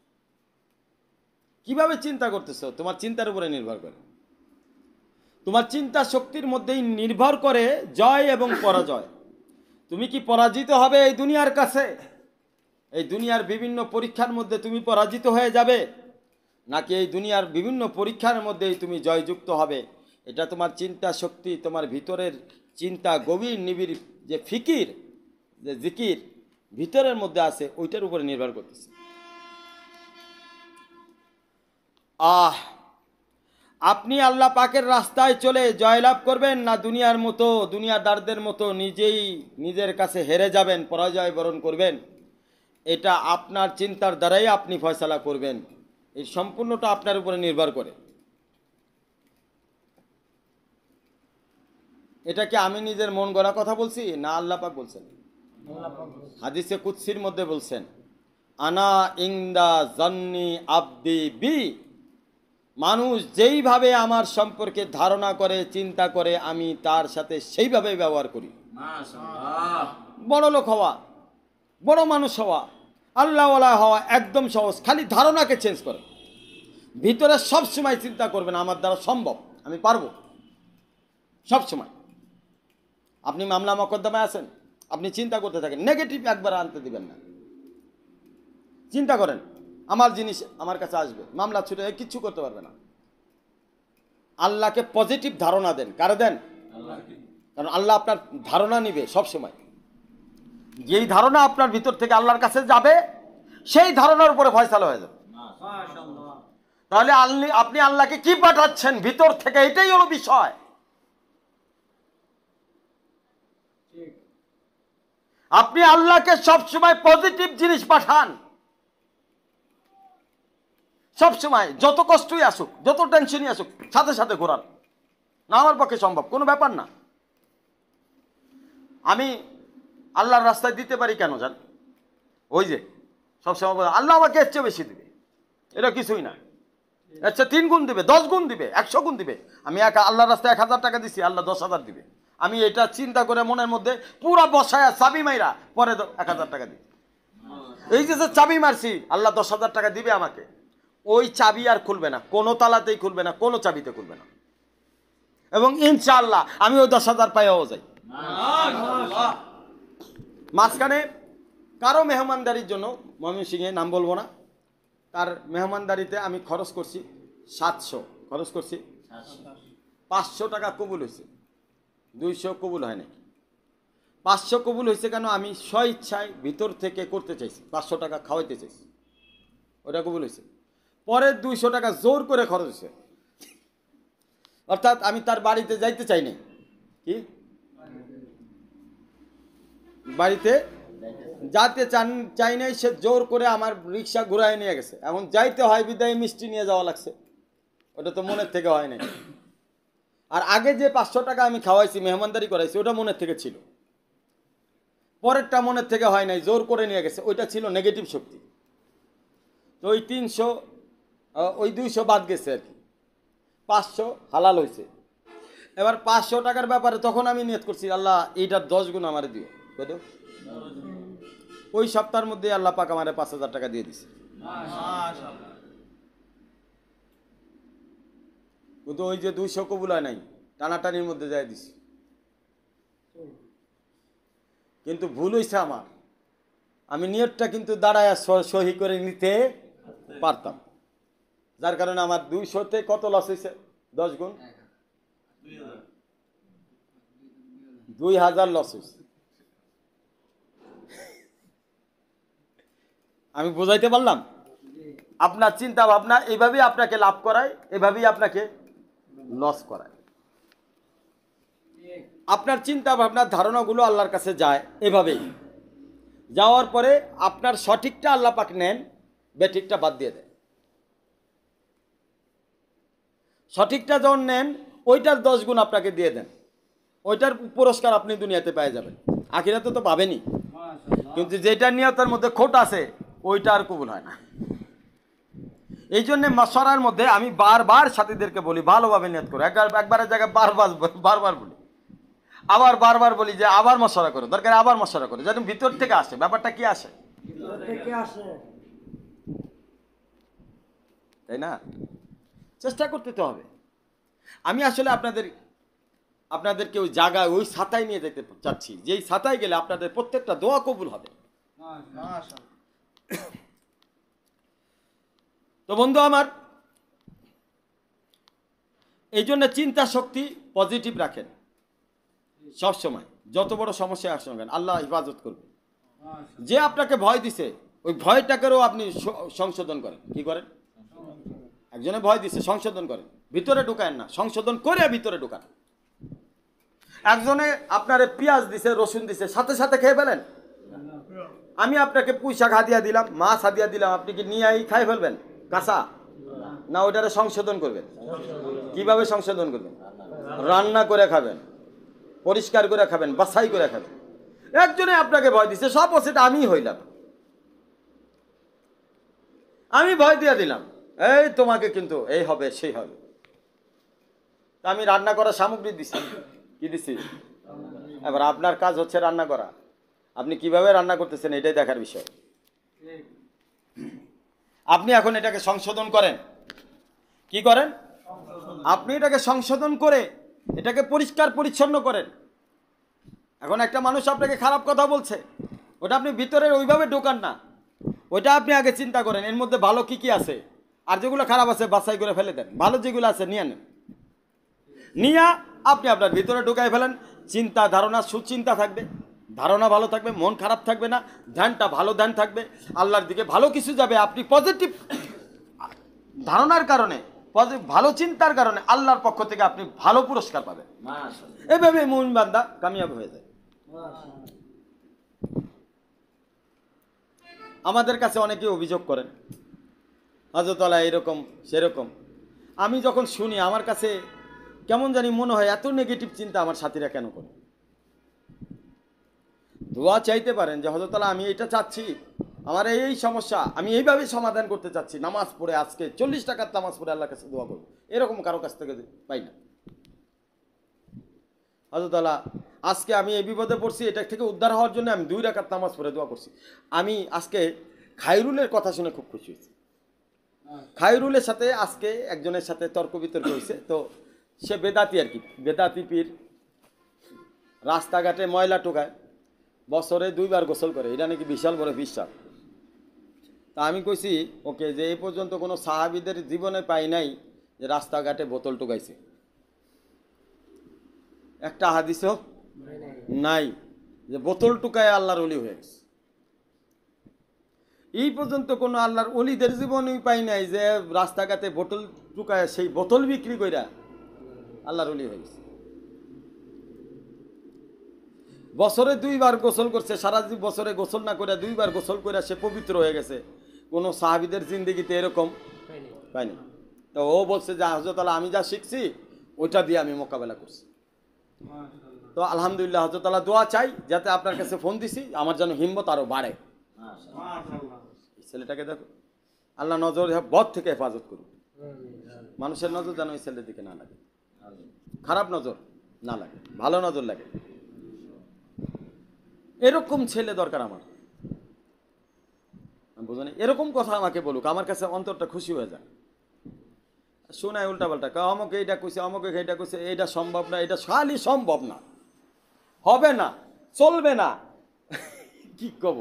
কিভাবে চিন্তা করতেছো, তোমার চিন্তার উপরে নির্ভর করে। তোমার চিন্তা শক্তির মধ্যেই নির্ভর করে জয় এবং পরাজয়। তুমি কি পরাজিত হবে এই দুনিয়ার কাছে? এই দুনিয়ার বিভিন্ন পরীক্ষার মধ্যে তুমি পরাজিত হয়ে যাবে, নাকি এই দুনিয়ার বিভিন্ন পরীক্ষার মধ্যেই তুমি জয়যুক্ত হবে? এটা তোমার চিন্তা শক্তি, তোমার ভিতরের চিন্তা, গভীর নিবিড় যে ফিকির, যে জিকির ভিতরের মধ্যে আছে, ওইটার উপরে নির্ভর করতেছে। আপনি আল্লাহ পাকের রাস্তায় চলে জয়লাভ করবেন, না দুনিয়ার মতো, দুনিয়াদারদের মতো নিজেই নিজের কাছে হেরে যাবেন, পরাজয় বরণ করবেন? এটা আপনার চিন্তার দ্বারাই আপনি ফয়সালা করবেন। এই সম্পূর্ণটা আপনার উপরে নির্ভর করে। এটা কি আমি নিজের মন গড়া কথা বলছি, না আল্লাহ পাক বলছেন? হাদিসে কুদসির মধ্যে বলছেন, আনা ইনদা জান্নি আবদি বি। মানুষ যেইভাবে আমার সম্পর্কে ধারণা করে, চিন্তা করে, আমি তার সাথে সেইভাবে ব্যবহার করি। বড় লোক হওয়া, বড় মানুষ হওয়া, আল্লাহওয়ালা হওয়া একদম সহজ, খালি ধারণাকে চেঞ্জ করে। ভিতরে সবসময় চিন্তা করবেন আমার দ্বারা সম্ভব, আমি পারবো। সবসময় আপনি মামলা মকদ্দমায় আছেন, আপনি চিন্তা করতে থাকেন, নেগেটিভ একবার আনতে দিবেন না। চিন্তা করেন আমার জিনিস আমার কাছে আসবে, মামলা ছুটে কিচ্ছু করতে পারবে না। আল্লাহকে পজিটিভ ধারণা দেন। কারে দেন? কারণ আল্লাহ আপনার ধারণা নিবে সবসময়। যেই ধারণা আপনার ভিতর থেকে আল্লাহর কাছে যাবে, সেই ধারণার উপরে ফয়সালা হয়ে যাবে। মাশাআল্লাহ। তাহলে আপনি আল্লাহকে কি পাঠাচ্ছেন ভিতর থেকে, এটাই হলো বিষয়। ঠিক। আপনি আল্লাহকে সবসময় পজিটিভ জিনিস পাঠান। সবসময় যত কষ্টই আসুক, যত টেনশনই আসুক, সাথে সাথে ঘোরান। না আমার পক্ষে সম্ভব, কোনো ব্যাপার না। আমি আল্লাহর রাস্তায় দিতে পারি কেন জান? ওই যে সবসময় বলে আল্লাহ আমাকে এর চেয়ে বেশি দিবে, এটা কিছুই না। এর চেয়ে 3 গুণ দিবে, 10 গুণ দিবে, 100 গুণ দিবে। আমি আল্লাহর রাস্তায় 1000 টাকা দিছি, আল্লাহ 10,000 দিবে। আমি এটা চিন্তা করে মনের মধ্যে পুরা বসায়া চাবি মাইরা পরে 1000 টাকা দিই। এই যে চাবি মারছি, আল্লাহ 10,000 টাকা দিবে আমাকে, ওই চাবি আর খুলবে না, কোনো তালাতেই খুলবে না, কোনো চাবিতে খুলবে না। এবং ইনশাআল্লাহ আমি ওই 10,000 পাইয়াও যাই। মাঝখানে কারো মেহমানদারির জন্য, ময়মনসিংহে নাম বলবো না, তার মেহমানদারিতে আমি খরচ করছি 700, খরচ করছি 500 টাকা কবুল হয়েছে, 200 কবুল হয় নাকি। 500 কবুল হয়েছে কেন? আমি স্বইচ্ছায় ভিতর থেকে করতে চাইছি, 500 টাকা খাওয়াইতে চাইছি, ওটা কবুল হয়েছে। পরে 200 টাকা জোর করে খরচ হয়েছে, অর্থাৎ আমি তার বাড়িতে যাইতে চাই নাই। কি বাড়িতে যাতে চাই নাই, সে জোর করে আমার রিক্সা ঘুরায় নিয়ে গেছে। এখন যাইতে হয় বিদায় মিষ্টি নিয়ে যাওয়া লাগছে, ওটা তো মনের থেকে হয় নাই। আর আগে যে 500 টাকা আমি খাওয়াইছি, মেহমানদারি করাইছি, ওটা মনের থেকে ছিল। পরেরটা মনের থেকে হয় নাই, জোর করে নিয়ে গেছে, ওইটা ছিল নেগেটিভ শক্তি। তো ওই 300, ওই 200 বাদ গেছে আর কি, 500 হালাল হয়েছে। এবার 500 টাকার ব্যাপারে তখন আমি নিয়ত করছি, আল্লাহ এইটার 10 গুণ আমার দিও। ওই সপ্তাহের মধ্যে আল্লাহ পাক আমারে 5,000 টাকা দিয়ে দিছে। কিন্তু ওই যে 200 কবুল হয় নাই, টানাটানির মধ্যে যাই দিছি। কিন্তু ভুল হয়েছে আমার, আমি নিয়তটা কিন্তু দাঁড়ায় সহি করে নিতে পারতাম, যার কারণে আমার 200-তে কত লস হয়েছে? 10 গুণ 2000 লস হয়েছে। আমি বোঝাইতে পারলাম? আপনার চিন্তা ভাবনা এইভাবেই আপনাকে লাভ করায়, এভাবেই আপনাকে লস করায়। আপনার চিন্তা ভাবনার ধারণাগুলো আল্লাহর কাছে যায়, এভাবেই যাওয়ার পরে আপনার সঠিকটা আল্লাহ পাক নেন, বেঠিকটা বাদ দিয়ে দেয়। সঠিকটা যখন নেন, ওইটার 10 গুণ আপনাকে দিয়ে দেন, ওইটার পুরস্কার আপনি দুনিয়াতে পেয়ে যাবেন, আখিরাতে তো পাবেনই। কিন্তু যেটা নিয়তের মধ্যে খোট আছে, ওইটা আর কবুল হয় না। এই জন্যে মশওয়ারার মধ্যে আমি বারবার সাথীদেরকে বলি, ভালোভাবে নিয়ত করো। একবারের জায়গায় বারবার বলি, আবার বারবার বলি যে আবার মশওয়ারা করো, দরকার আবার মশওয়ারা করো, যেন ভিতর থেকে আসে। ব্যাপারটা কি আসে? থেকে আসে। তাই না? চেষ্টা করতে তো হবে। আমি আসলে আপনাদেরকে ওই জায়গায়, ওই ছাতায় নিয়ে যেতে চাচ্ছি, যেই ছাতায় গেলে আপনাদের প্রত্যেকটা দোয়া কবুল হবে। তো বন্ধু আমার, এই জন্য চিন্তা শক্তি পজিটিভ রাখেন সবসময়। যত বড় সমস্যা আসুন কেন, আল্লাহ হিফাজত করবে। যে আপনাকে ভয় দিছে, ওই ভয়টাকেও আপনি সংশোধন করেন। কি করেন? একজনে ভয় দিছে, সংশোধন করেন, ভিতরে ঢুকায়েন না, সংশোধন করে ভিতরে ঢুকান। একজনে আপনারে পেঁয়াজ দিছে, রসুন দিছে, সাথে সাথে খেয়ে ফেলেন। আমি আপনাকে পুঁইশাক হাদিয়া দিলাম, মাছ হাদিয়া দিলাম, আপনি কি নিয়ে খাই ফেলবেন কাঁচা? না, ওইটারে সংশোধন করবেন। কিভাবে সংশোধন করবেন? রান্না করে খাবেন, পরিষ্কার করে খাবেন, বাছাই করে খাবেন। একজনে আপনাকে ভয় দিছে, সব সেটা আমি হইলাম, আমি ভয় দিয়ে দিলাম, এই তোমাকে কিন্তু এই হবে সেই হবে। আমি রান্না করার সামগ্রী দিছি, কি দিছি? এবার আপনার কাজ হচ্ছে রান্না করা, আপনি কিভাবে রান্না করতেছেন এটাই দেখার বিষয়। ঠিক আপনি এখন এটাকে সংশোধন করেন। কি করেন? আপনি এটাকে সংশোধন করে এটাকে পরিষ্কার পরিচ্ছন্ন করেন। এখন একটা মানুষ আপনাকে খারাপ কথা বলছে, ওটা আপনি ভিতরে ওইভাবে ঢোকান না, ওইটা আপনি আগে চিন্তা করেন এর মধ্যে ভালো কি কি আছে, আর যেগুলো খারাপ আছে বাছাই করে ফেলে দেন, ভালো যেগুলো আছে নিয়ে নেন, নিয়ে আপনি আপনার ভিতরে ঢুকাই ফেলেন। চিন্তা ধারণা সুচিন্তা থাকবে, ধারণা ভালো থাকবে, মন খারাপ থাকবে না, ধ্যানটা ভালো ধ্যান থাকবে, আল্লাহর দিকে ভালো কিছু যাবে। আপনি পজিটিভ ধারণার কারণে, ভালো চিন্তার কারণে আল্লাহর পক্ষ থেকে আপনি ভালো পুরস্কার পাবেন। এভাবে মুমিন বান্দা কামিয়াব হয়ে যায়। আমাদের কাছে অনেকে অভিযোগ করেন, হযরত আল্লাহ এরকম সেরকম। আমি যখন শুনি আমার কাছে কেমন জানি মনে হয় এত নেগেটিভ চিন্তা আমার সাথীরা কেন করে। দোয়া চাইতে পারেন যে হযরত আল্লাহ আমি এটা চাচ্ছি, আমার এই সমস্যা আমি এইভাবে সমাধান করতে চাচ্ছি, নামাজ পড়ে আজকে 40 টাকার নামাজ পড়ে আল্লাহর কাছে দোয়া করবো, এরকম কারো কাছ থেকে পাই না। হযরত আল্লাহ আজকে আমি এই বিপদে পড়ছি, এটা থেকে উদ্ধার হওয়ার জন্য আমি 2 রাকাত নামাজ পড়ে দোয়া করছি। আমি আজকে খায়রুলের কথা শুনে খুব খুশি হয়েছি। খায়রুলের সাথে আজকে একজনের সাথে তর্ক বিতর্ক হয়েছে, তো সে বেদাতি আর কি, বেদাতি পীর, রাস্তাঘাটে ময়লা টোকায়, বছরে 2 বার গোসল করে, এটা নাকি বিশাল বড় বিশ্বাস। তা আমি কইছি ওকে যে এই পর্যন্ত কোনো সাহাবীদের জীবনে পাই নাই যে রাস্তাঘাটে বোতল টোকাইছে, একটা হাদিসও নাই যে বোতল টুকায় আল্লাহর ওলি হয়ে গেছে। এই পর্যন্ত কোনো আল্লাহর ওলিদের জীবনেই পাই নাই যে রাস্তাঘাটে বোতল টুকায় সেই বোতল বিক্রি কইরা আল্লাহর ওলি হয়ে গেছে। বছরে 2 বার গোসল করছে, সারা বছরে গোসল না করে 2 বার গোসল করে সে পবিত্র হয়ে গেছে। কোনো সাহাবীদের জিন্দেগিতে এরকম পাইনি। তো ও বলছে যে হযরত আল্লাহ আমি যা শিখছি ওইটা দিয়ে আমি মোকাবেলা করছি। তো আলহামদুলিল্লাহ, হযরত আল্লাহ দোয়া চাই যাতে আপনার কাছে ফোন দিছি আমার যেন হিম্মত আরো বাড়ে। ছেলেটাকে দেখো, আল্লাহ নজর বদ থেকে হেফাজত করুন, মানুষের নজর যেন এই ছেলের দিকে না লাগে, খারাপ নজর না লাগে, ভালো নজর লাগে। এরকম ছেলে দরকার আমার, বুঝলেন? এরকম কথা আমাকে বলুক, আমার কাছে অন্তরটা খুশি হয়ে যায়। শোনায় উল্টা পাল্টা, আমাকে এইটা কইছে, আমাকে এইটা কইছে, এইটা সম্ভব না, এটা খালি সম্ভব না, হবে না, চলবে না, কি কব,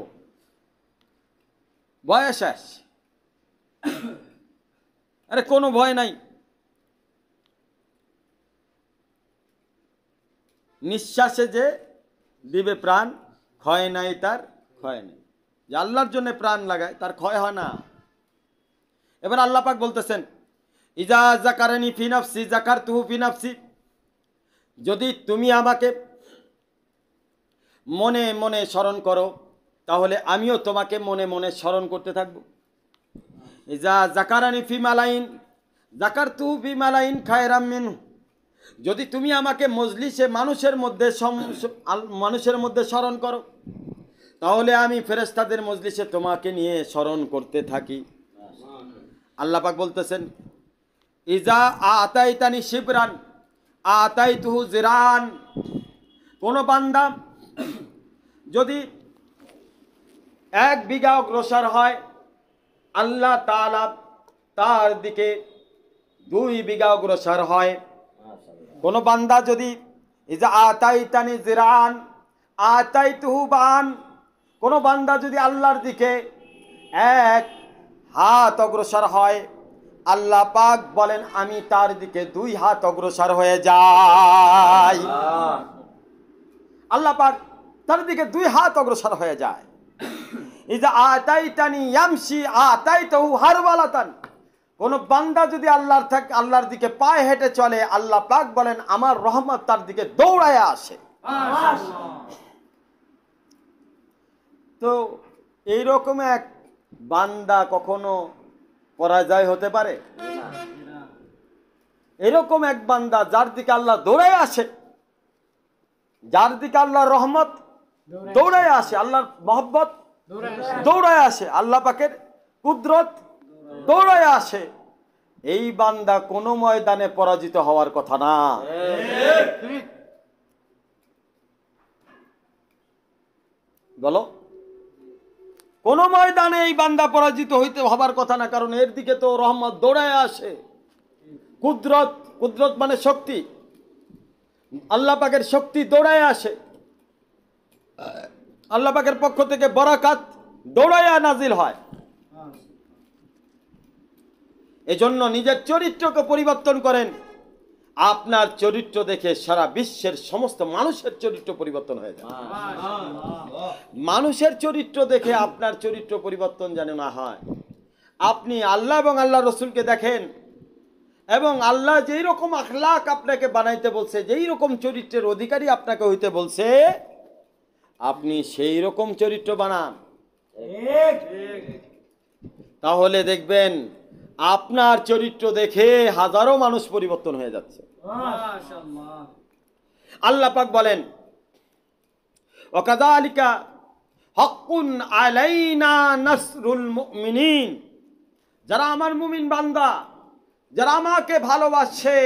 ভয় শেষ। আরে কোনো ভয় নাই, নিঃশ্বাসে যে দিবে প্রাণ, ক্ষয় নাই তার ক্ষয় নেই। যে আল্লাহর জন্য প্রাণ লাগায় তার ক্ষয় হয় না। এবার আল্লাহ পাক বলতেছেন ইজা যাকারানি ফি নাফসি যাকারতুহু ফি নাফসি, যদি তুমি আমাকে মনে মনে স্মরণ করো তাহলে আমিও তোমাকে মনে মনে স্মরণ করতে থাকব। ইজা যাকারানি ফি মালাইন যাকারতুহু ফি মালাইন খায়রাম মিনহু, যদি তুমি আমাকে মজলিসে মানুষের মধ্যে স্মরণ করো তাহলে আমি ফেরেশতাদের মজলিসে তোমাকে নিয়ে স্মরণ করতে থাকি। আল্লাহ পাক বলতেছেন ইজা আতাইতানি শিবরান আতাইতুহু জিরান, কোন বান্দা যদি 1 বিঘা অগ্রসর হয় আল্লাহ তাআলা তার দিকে 2 বিঘা অগ্রসর হয়। কোন বান্দা যদি ইজা আতাইতানি জিরান আতাইতুহু বান, কোন বান্দা যদি আল্লাহর দিকে 1 হাত অগ্রসর হয় আল্লাহ পাক বলেন আমি তার দিকে 2 হাত অগ্রসর হয়ে যাই। আল্লাহ পাক তার দিকে 2 হাত অগ্রসর হয়ে যায়। ইজা আতাইতানি ইয়ামশি আতাইতুহু হারওয়ালাতান, কোন বান্দা যদি আল্লাহর দিকে পায়ে হেঁটে চলে আল্লাহ পাক বলেন আমার রহমত তার দিকে দৌড়ায় আসে। তো এইরকম এক বান্দা কখনো পরাজয় হতে পারে? এরকম এক বান্দা যার দিকে আল্লাহ দৌড়ায় আসে, যার দিকে আল্লাহর রহমত দৌড়ায় আসে, আল্লাহর মহব্বত দৌড়ায় আসে, আল্লাহ পাকের কুদরত দৌড়ায় আসে, এই বান্দা কোনো ময়দানে পরাজিত হওয়ার কথা না। বলো কোনো ময়দানে এই বান্দা পরাজিত হইতে হবার কথা না, কারণ এর দিকে তো রহমত দৌড়ায় আসে। কুদরত, কুদরত মানে শক্তি, আল্লাহ পাকের শক্তি দৌড়ায় আসে, আল্লাহ পাকের পক্ষ থেকে বরাকাত দৌড়াইয়া নাজিল হয়। এজন্য নিজের চরিত্রকে পরিবর্তন করেন। আপনার চরিত্র দেখে সারা বিশ্বের সমস্ত মানুষের চরিত্র পরিবর্তন হয়ে যায়। মানুষের চরিত্র দেখে আপনার চরিত্র পরিবর্তন যেন না হয়। আপনি আল্লাহ এবং আল্লাহ রসুলকে দেখেন, এবং আল্লাহ যেই রকম আখলাক আপনাকে বানাইতে বলছে, যেই রকম চরিত্রের অধিকারী আপনাকে হইতে বলছে, আপনি সেই রকম চরিত্র বানান। তাহলে দেখবেন আপনার চরিত্র দেখে হাজারো মানুষ পরিবর্তন হয়ে যাচ্ছে। আল্লাহ পাক বলেন, ওয়াকাযালিকা হাক্কুন আলাইনা নাসরুল মুমিনিন, যারা আমার মুমিন বান্দা, যারা আমাকে ভালোবাসে,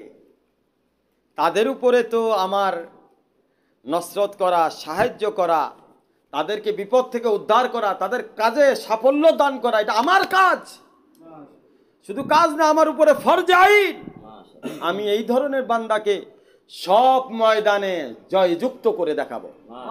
তাদের উপরে তো আমার নসরত করা, সাহায্য করা, তাদেরকে বিপদ থেকে উদ্ধার করা, তাদের কাজে সাফল্য দান করা, এটা আমার কাজ। শুধু কাজ না, আমার উপরে ফরজ আইন। আমি এই ধরনের বান্দাকে সব ময়দানে জয়যুক্ত করে দেখাবো।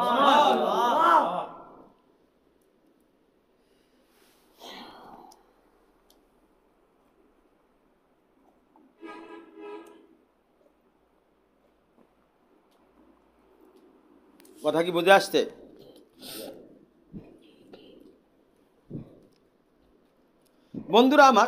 কথা কি বুঝে আসছে? বন্ধুরা আমার,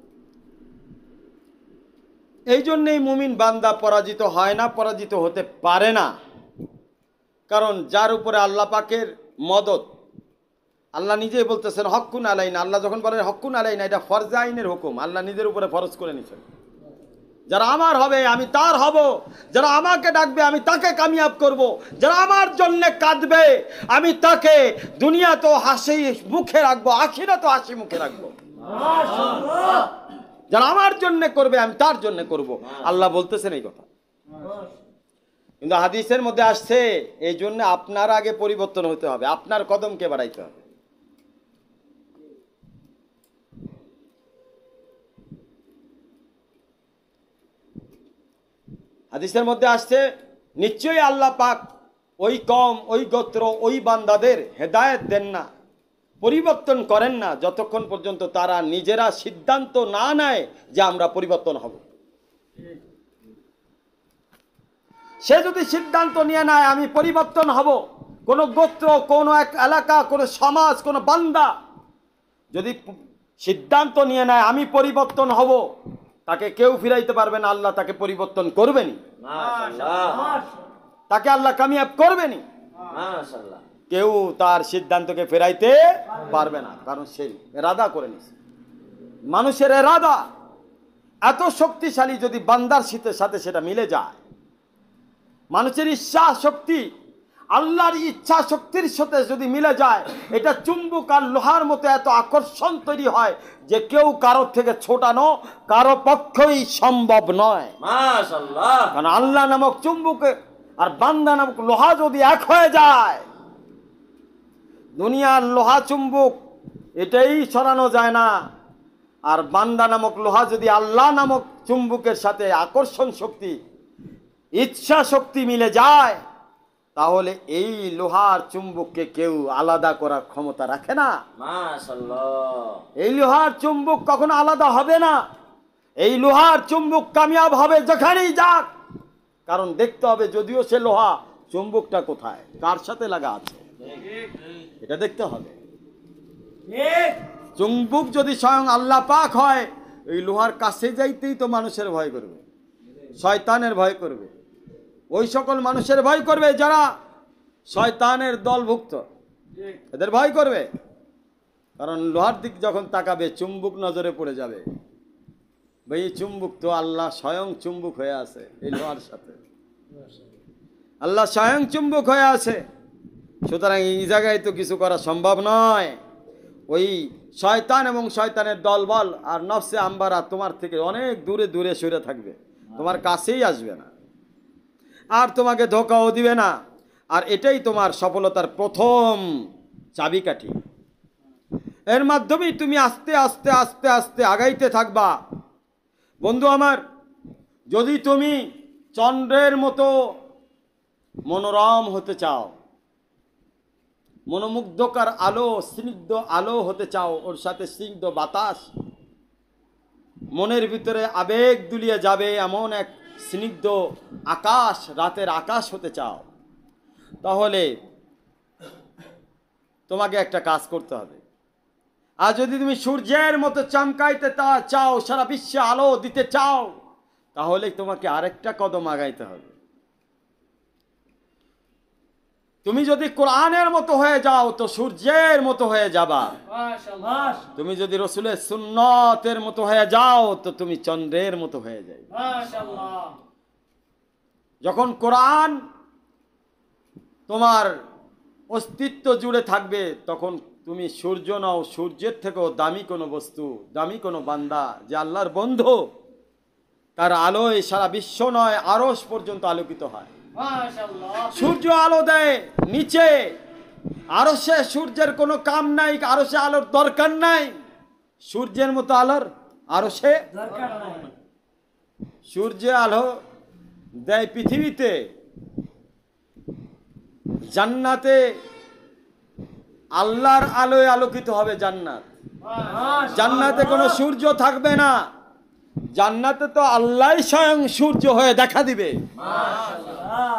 এই জন্যেই মুমিন বান্দা পরাজিত হয় না, পরাজিত হতে পারে না। কারণ যার উপরে আল্লাহ পাকের মদত, আল্লাহ নিজেই বলতেছেন হক্কুন আলাইনা। আল্লাহ যখন বলেন হক্কুন আলাইনা, এটা ফরজ আইনের হুকুম, আল্লাহ নিজের উপরে ফরজ করে নিছেন। যারা আমার হবে আমি তার হব, যারা আমাকে ডাকবে আমি তাকে কামিয়াব করব, যারা আমার জন্য কাঁদবে আমি তাকে দুনিয়া তো হাসি মুখে রাখবো, আখিরা তো হাসি মুখে রাখবো। যারা আমার জন্য করবে আমি তার জন্য করব, আল্লাহ বলতেছেন এই কথা। কিন্তু হাদিসের মধ্যে আসছে, এই জন্য আপনার আগে পরিবর্তন হতে হবে, আপনার কদমকে বাড়াইতে হবে। হাদিসের মধ্যে আসছে, নিশ্চয়ই আল্লাহ পাক ওই কম, ওই গোত্র, ওই বান্দাদের হেদায়েত দেন না, পরিবর্তন করেন না, যতক্ষণ পর্যন্ত তারা নিজেরা সিদ্ধান্ত না নেয় যে আমরা পরিবর্তন হব। সে যদি সিদ্ধান্ত নিয়ে নেয় আমি পরিবর্তন হব, কোন গোত্র, কোন এক এলাকা, কোন সমাজ, কোন বান্দা যদি সিদ্ধান্ত নিয়ে নেয় আমি পরিবর্তন হব, তাকে কেউ ফিরাইতে পারবে না। আল্লাহ তাকে পরিবর্তন করবেনি, তাকে আল্লাহ কামিয়াব করবেনি। কেউ তার সিদ্ধান্তকে ফেরাইতে পারবে না, কারণ সে এরাদা করে নিছে। মানুষের এরাদা এত শক্তিশালী, যদি বান্দার সাথে সেটা মিলে যায়। মানুষের ইচ্ছা শক্তি আল্লাহর ইচ্ছা শক্তির সাথে যদি মিলে যায়, এটা চুম্বক আর লোহার মতো এত আকর্ষণ তৈরি হয় যে কেউ কারোর থেকে ছোটানো কারো পক্ষেই সম্ভব নয়। মাশাআল্লাহ। কারণ আল্লাহ নামক চুম্বক আর বান্দা নামক লোহা যদি এক হয়ে যায়, দুনিয়ার লোহা চুম্বক এটাই সরানো যায় না। আর বান্দা নামক লোহা যদি আল্লাহ নামক চুম্বকের সাথে আকর্ষণ শক্তি, ইচ্ছা শক্তি মিলে যায়, তাহলে এই লোহার চুম্বককে কেউ আলাদা করার ক্ষমতা রাখে না। মাশাআল্লাহ। এই লোহার চুম্বক কখনো আলাদা হবে না। এই লোহার চুম্বক কামিয়াব হবে যেখানেই যাক। কারণ দেখতে হবে যদিও সে লোহা, চুম্বকটা কোথায়, কার সাথে লাগা আছে, এটা দেখতে হবে। চুম্বক যদি স্বয়ং আল্লাহ পাক হয়, এই লোহার কাছে যাইতেই তো মানুষের ভয় করবে, শয়তানের ভয় করবে, ওই সকল মানুষের ভয় করবে যারা শয়তানের দলভুক্ত, এদের ভয় করবে। কারণ লোহার দিক যখন তাকাবে চুম্বক নজরে পড়ে যাবে। ভাই চুম্বক তো আল্লাহ স্বয়ং চুম্বক হয়ে আছে, এই লোহার সাথে আল্লাহ স্বয়ং চুম্বক হয়ে আছে। সুতরাং এই জায়গায় তো কিছু করা সম্ভব নয়। ওই শয়তান এবং শয়তানের দলবল আর নফসে আম্বারা তোমার থেকে অনেক দূরে দূরে সরে থাকবে, তোমার কাছেই আসবে না, আর তোমাকে ধোঁকাও দিবে না। আর এটাই তোমার সফলতার প্রথম চাবিকাঠি। এর মাধ্যমেই তুমি আস্তে আস্তে আস্তে আস্তে আগাইতে থাকবা। বন্ধু আমার, যদি তুমি চন্দ্রের মতো মনোরম হতে চাও, মনোমুগ্ধকর আলো, স্নিগ্ধ আলো হতে চাও, ওর সাথে স্নিগ্ধ বাতাস, মনের ভিতরে আবেগ দুলিয়ে যাবে এমন এক স্নিগ্ধ আকাশ, রাতের আকাশ হতে চাও, তাহলে তোমাকে একটা কাজ করতে হবে। আর যদি তুমি সূর্যের মতো চমকাইতে চাও, সারা বিশ্বে আলো দিতে চাও, তাহলে তোমাকে আরেকটা কদম আগাইতে হবে। তুমি যদি কোরআনের মতো হয়ে যাও তো সূর্যের মতো হয়ে যাবা। মাশাআল্লাহ। তুমি যদি রসুলের সুন্নতের মতো হয়ে যাও তো তুমি চন্দ্রের মতো হয়ে যাবে। মাশাআল্লাহ। যখন কোরআন তোমার অস্তিত্ব জুড়ে থাকবে তখন তুমি সূর্য নও, সূর্যের থেকেও দামি কোনো বস্তু, দামি কোনো বান্দা যে আল্লাহর বন্ধু, তার আলোয় সারা বিশ্ব নয় আরশ পর্যন্ত আলোকিত হয়। মাশাআল্লাহ। সূর্য আলো দেয় নিচে, আরশে সূর্যের কোনো কাম নাই, আরশে আলোর দরকার নাই। সূর্যের মতো আলোর আরশে দরকার নাই। সূর্য আলো দেয় পৃথিবীতে, জান্নাতে আল্লাহর আলোয় আলোকিত হবে জান্নাত। জান্নাতে কোনো সূর্য থাকবে না, জান্নাতে তো আল্লাহ স্বয়ং সূর্য হয়ে দেখা দিবে। মাশাআল্লাহ।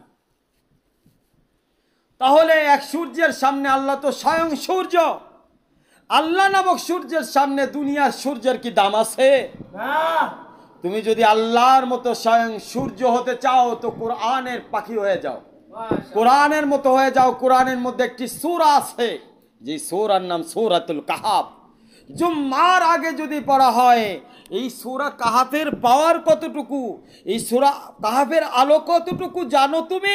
তাহলে এক সূর্যের সামনে আল্লাহ তো স্বয়ং সূর্য, আল্লাহ নামক সূর্যের সামনে দুনিয়ার সূর্যের কি দাম আছে? না। তুমি যদি আল্লাহর মতো স্বয়ং সূর্য হতে চাও তো কোরআনের পাখি হয়ে যাও, কোরআনের মতো হয়ে যাও। কোরআনের মধ্যে একটি সূরা আছে, যে সূরার নাম সূরাতুল কাহাফ। জুম্মার আগে যদি পড়া হয়, এই সূরা কাহাফের পাওয়ার কতটুকু, এই সূরা কাহাফের আলো কতটুকু জানো তুমি?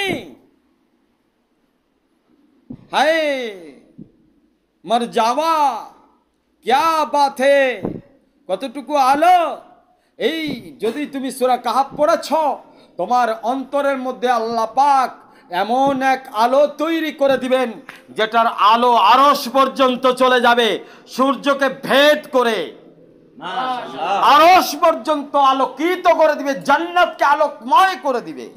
হায় মর যাওয়া, ক্যা বাত হে, কতটুকু আলো! এই যদি তুমি সূরা কাহাফ পড়েছ, তোমার অন্তরের মধ্যে আল্লাহ পাক এমন এক আলো তৈরি করে দিবেন যেটার আলো আরশ পর্যন্ত চলে যাবে, সূর্যকে ভেদ করে আরশ পর্যন্ত আলোকিত করে দিবে, জান্নাতকে আলোকময় করে দিবে।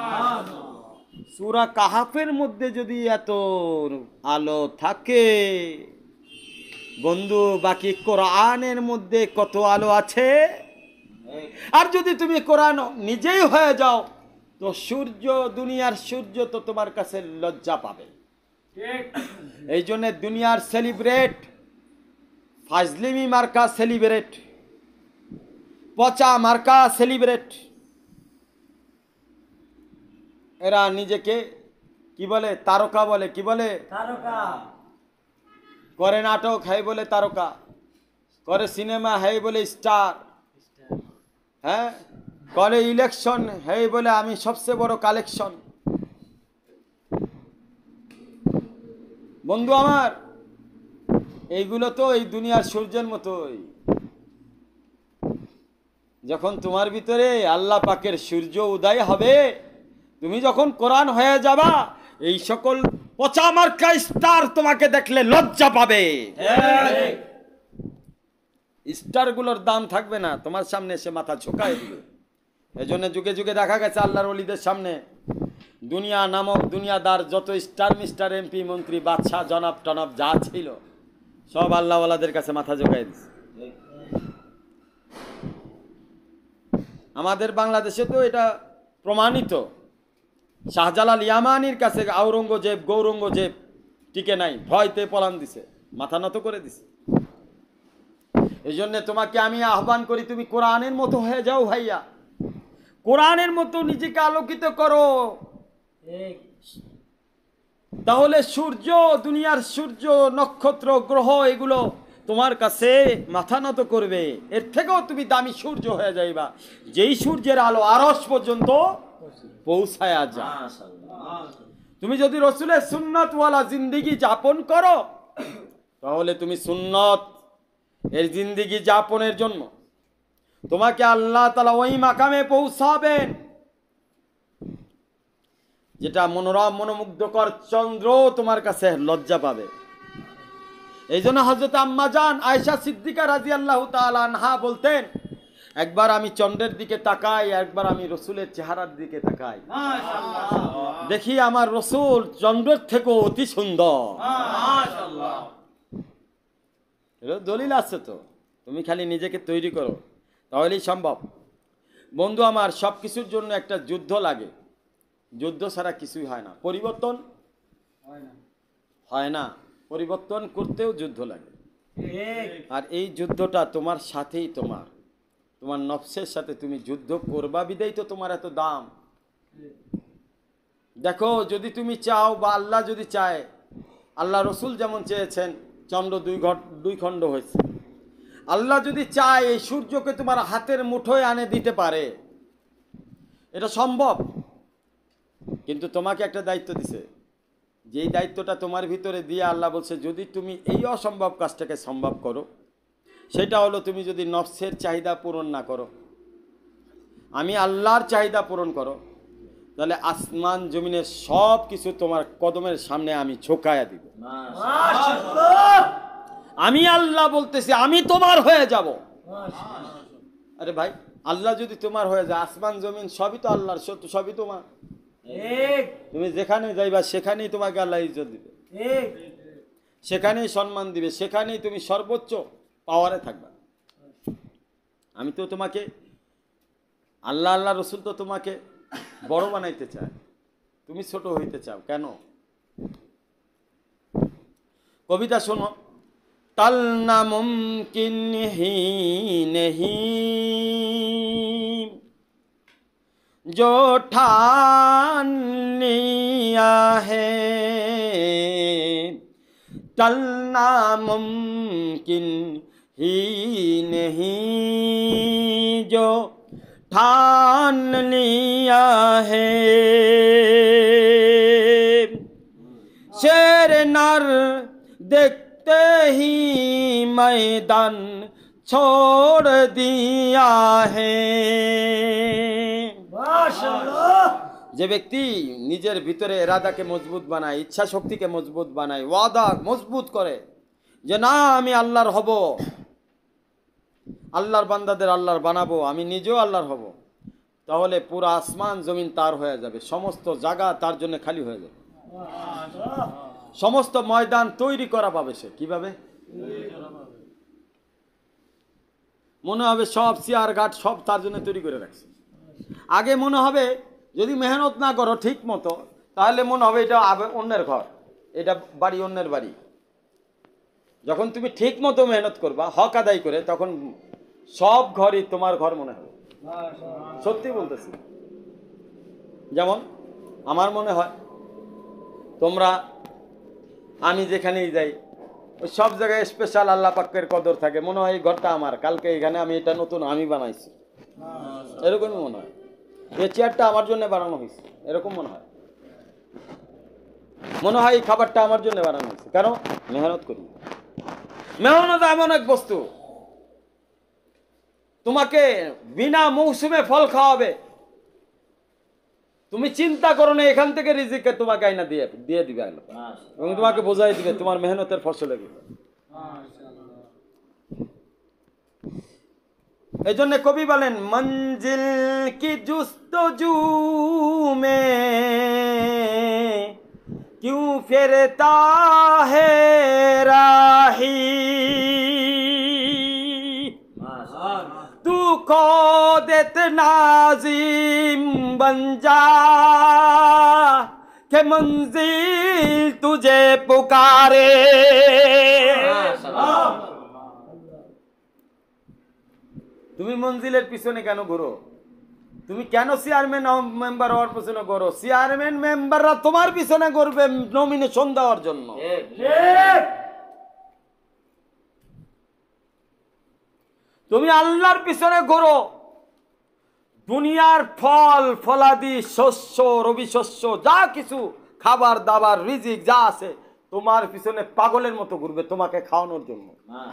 সূরা কাহাফের মধ্যে যদি এত আলো থাকে, বন্ধু বাকি কোরআনের মধ্যে কত আলো আছে? আর যদি তুমি কোরআন নিজেই হয়ে যাও তো সূর্য, দুনিয়ার সূর্য তো তোমার কাছে লজ্জা পাবে। ঠিক। এই জন্য দুনিয়ার সেলিব্রেট, ফাজলিমি মার্কা সেলিব্রেট, পচা মার্কা সেলিব্রেট, এরা নিজেকে কি বলে? তারকা বলে। কি বলে? তারকা। করে নাটক হ্যাঁ বলে তারকা, করে সিনেমা হ্যাঁ বলে স্টার, হ্যাঁ করে ইলেকশন হ্যাঁ বলে আমি সবচেয়ে বড় কালেকশন। বন্ধু আমার, এইগুলো তো এই দুনিয়ার সূর্যের মতোই। যখন তোমার ভিতরে আল্লাহ পাকের সূর্য উদয় হবে, তুমি যখন কোরআন হয়ে যাবা, এই সকল পচা মার্কা স্টার তোমাকে দেখলে লজ্জা পাবে। স্টারগুলোর দাম থাকবে না, তোমার সামনে এসে মাথা ঝোঁকায় দিবে। এজন্য যুগে যুগে দেখা গেছে আল্লাহর ওলিদের সামনে দুনিয়া নামক দুনিয়াদার যত স্টার মিস্টার এমপি মন্ত্রী বাদশাহ জনাব টনাব যা ছিল সব আল্লাহওয়ালাদের কাছে মাথা ঝোঁকায় দিচ্ছে। আমাদের বাংলাদেশে তো এটা প্রমাণিত। শাহজালাল ইয়ামানির কাছে আওরঙ্গজেব গৌরঙ্গজেব টিকে নাই, ভয়তে পলান দিছে, মাথা নত করে দিছে। এই জন্য তোমাকে আমি আহ্বান করি, তুমি কোরআনের মতো হয়ে যাও ভাইয়া, কোরআনের মতো নিজেকে আলোকিত করো। ঠিক। তাহলে সূর্য, দুনিয়ার সূর্য, নক্ষত্র, গ্রহ এগুলো তোমার কাছে মাথা নত করবে। এর থেকেও তুমি দামি সূর্য হয়ে যাইবা, যেই সূর্যের আলো আরশ পর্যন্ত পৌঁছায়া যায়। তুমি যদি রসুলের সুন্নতওয়ালা জিন্দিগি যাপন করো, তাহলে তুমি সুন্নত এর জিন্দিগি যাপনের জন্য তোমাকে আল্লাহ তাআলা ওই মাকামে পৌঁছাবেন যেটা মনোরম মনোমুগ্ধকর চন্দ্র তোমার কাছে লজ্জা পাবে। এই জন্য হযরত আম্মা জান আয়েশা সিদ্দিকা রাদিয়াল্লাহু তাআলা আনহা বলতেন, একবার আমি চন্দ্রের দিকে তাকাই, একবার আমি রসুলের চেহারার দিকে তাকাই, দেখি আমার রসুল চন্দ্রের থেকেও অতি সুন্দর। দলিল আছে তো, তুমি খালি নিজেকে তৈরি করো, তাহলেই সম্ভব। বন্ধু আমার, সব কিছুর জন্য একটা যুদ্ধ লাগে, যুদ্ধ ছাড়া কিছুই হয় না। পরিবর্তন হয় না, পরিবর্তন করতেও যুদ্ধ লাগে। আর এই যুদ্ধটা তোমার সাথেই, তোমার নফসের সাথে তুমি যুদ্ধ করবা, বিদায় তো তোমার এত দাম। দেখো, যদি তুমি চাও বা আল্লাহ যদি চায়, আল্লাহ রসুল যেমন চেয়েছেন চন্দ্র দুই খণ্ড হয়েছে, আল্লাহ যদি চায় এই সূর্যকে তোমার হাতের মুঠোয় আনে দিতে পারে, এটা সম্ভব। কিন্তু তোমাকে একটা দায়িত্ব দিছে, যেই দায়িত্বটা তোমার ভিতরে দিয়ে আল্লাহ বলছে, যদি তুমি এই অসম্ভব কাজটাকে সম্ভব করো, সেটা হলো তুমি যদি নফসের চাহিদা পূরণ না করো, আমি আল্লাহর চাহিদা পূরণ করো, তাহলে আসমান জমিনের সব কিছু তোমার কদমের সামনে আমি ছোকায়া দিব। আমি আল্লাহ বলতেছি, আমি তোমার হয়ে যাব। আরে ভাই, আল্লাহ যদি তোমার হয়ে যায়, আসমান জমিন সবই তো আল্লাহর, সবই তোমার। তুমি যেখানে যাইবা সেখানেই তোমাকে আল্লাহ ইজ্জত দিবে, সেখানেই সম্মান দিবে, সেখানেই তুমি সর্বোচ্চ পাওয়ারে থাকবা। আমি তো তোমাকে, আল্লাহ রসুল তো তোমাকে বড় বানাইতে চায়, তুমি ছোট হইতে চাও কেন? কবিতা শোনো। তালনা মুমকিন হি নেহি जो ठान लिया है, टलना मुमकिन ही नहीं जो ठान लिया है। शेर नर देखते ही मैदान छोड़ दिया है। যে ব্যক্তি নিজের ভিতরে ইরাদাকে মজবুত বানায়, ইচ্ছা শক্তিকে মজবুত বানায়, ওয়াদা মজবুত করে যে না আমি আল্লাহর হব, আল্লাহর বান্দাদের আল্লাহর বানাবো, আমি নিজেও আল্লাহর হব, তাহলে পুরো আসমান জমিন তার হয়ে যাবে, সমস্ত জায়গা তার জন্য খালি হয়ে যাবে, সমস্ত ময়দান তৈরি করা পাবে। সে কিভাবে? মনে হবে সব চেয়ার গার্ড সব তার জন্য তৈরি করে রাখছে। আগে মনে হবে যদি মেহনত না করো ঠিক মতো, তাহলে মনে হবে এটা অন্যের ঘর, এটা বাড়ি অন্যের বাড়ি। যখন তুমি ঠিক মতো মেহনত করবা, হক আদায় করে, তখন সব ঘরই তোমার ঘর মনে হবে। সত্যি বলতেছি। যেমন আমার মনে হয় তোমরা, আমি যেখানেই যাই ওই সব জায়গায় স্পেশাল আল্লাহ পাকের কদর থাকে, মনে হয় এই ঘরটা আমার, কালকে এখানে আমি এটা নতুন আমি বানাইছি, এরকমই মনে হয়। এই চেয়ারটা আমার জন্য বানানো হয়েছে, এরকম মনে হয়। মনে হয় এই খাবারটা আমার জন্য বানানো হয়েছে, কেন? মেহনত করি। মেহনত এমন এক বস্তু, তোমাকে বিনা মৌসুমে ফল খাওয়াবে। তুমি চিন্তা করো না, এখান থেকে রিজিকে তোমাকে আইনা দিয়ে দিবে এবং তোমাকে বোঝাই দিবে তোমার মেহনতের ফসল। এই জন্য কবি বলেন, মঞ্জিল কি जुस्तजू में क्यों फिरता है राही, तू खुद नाज़िम बन जा के मंजिल तुझे पुकारे। তুমি মঞ্জিলের পিছনে কেন ঘুরো? তুমি কেন চেয়ারম্যান মেম্বার হওয়ার পিছনে ঘুরো? চেয়ারম্যান মেম্বাররা তোমার পিছনে ঘুরবে নমিনেশন দেওয়ার জন্য। তুমি আল্লাহর পিছনে ঘুরো, দুনিয়ার ফল ফলাদি শস্য রবি শস্য যা কিছু খাবার দাবার রিজিক যা আছে তোমার পিছনে পাগলের মতো ঘুরবে তোমাকে খাওয়ানোর জন্য।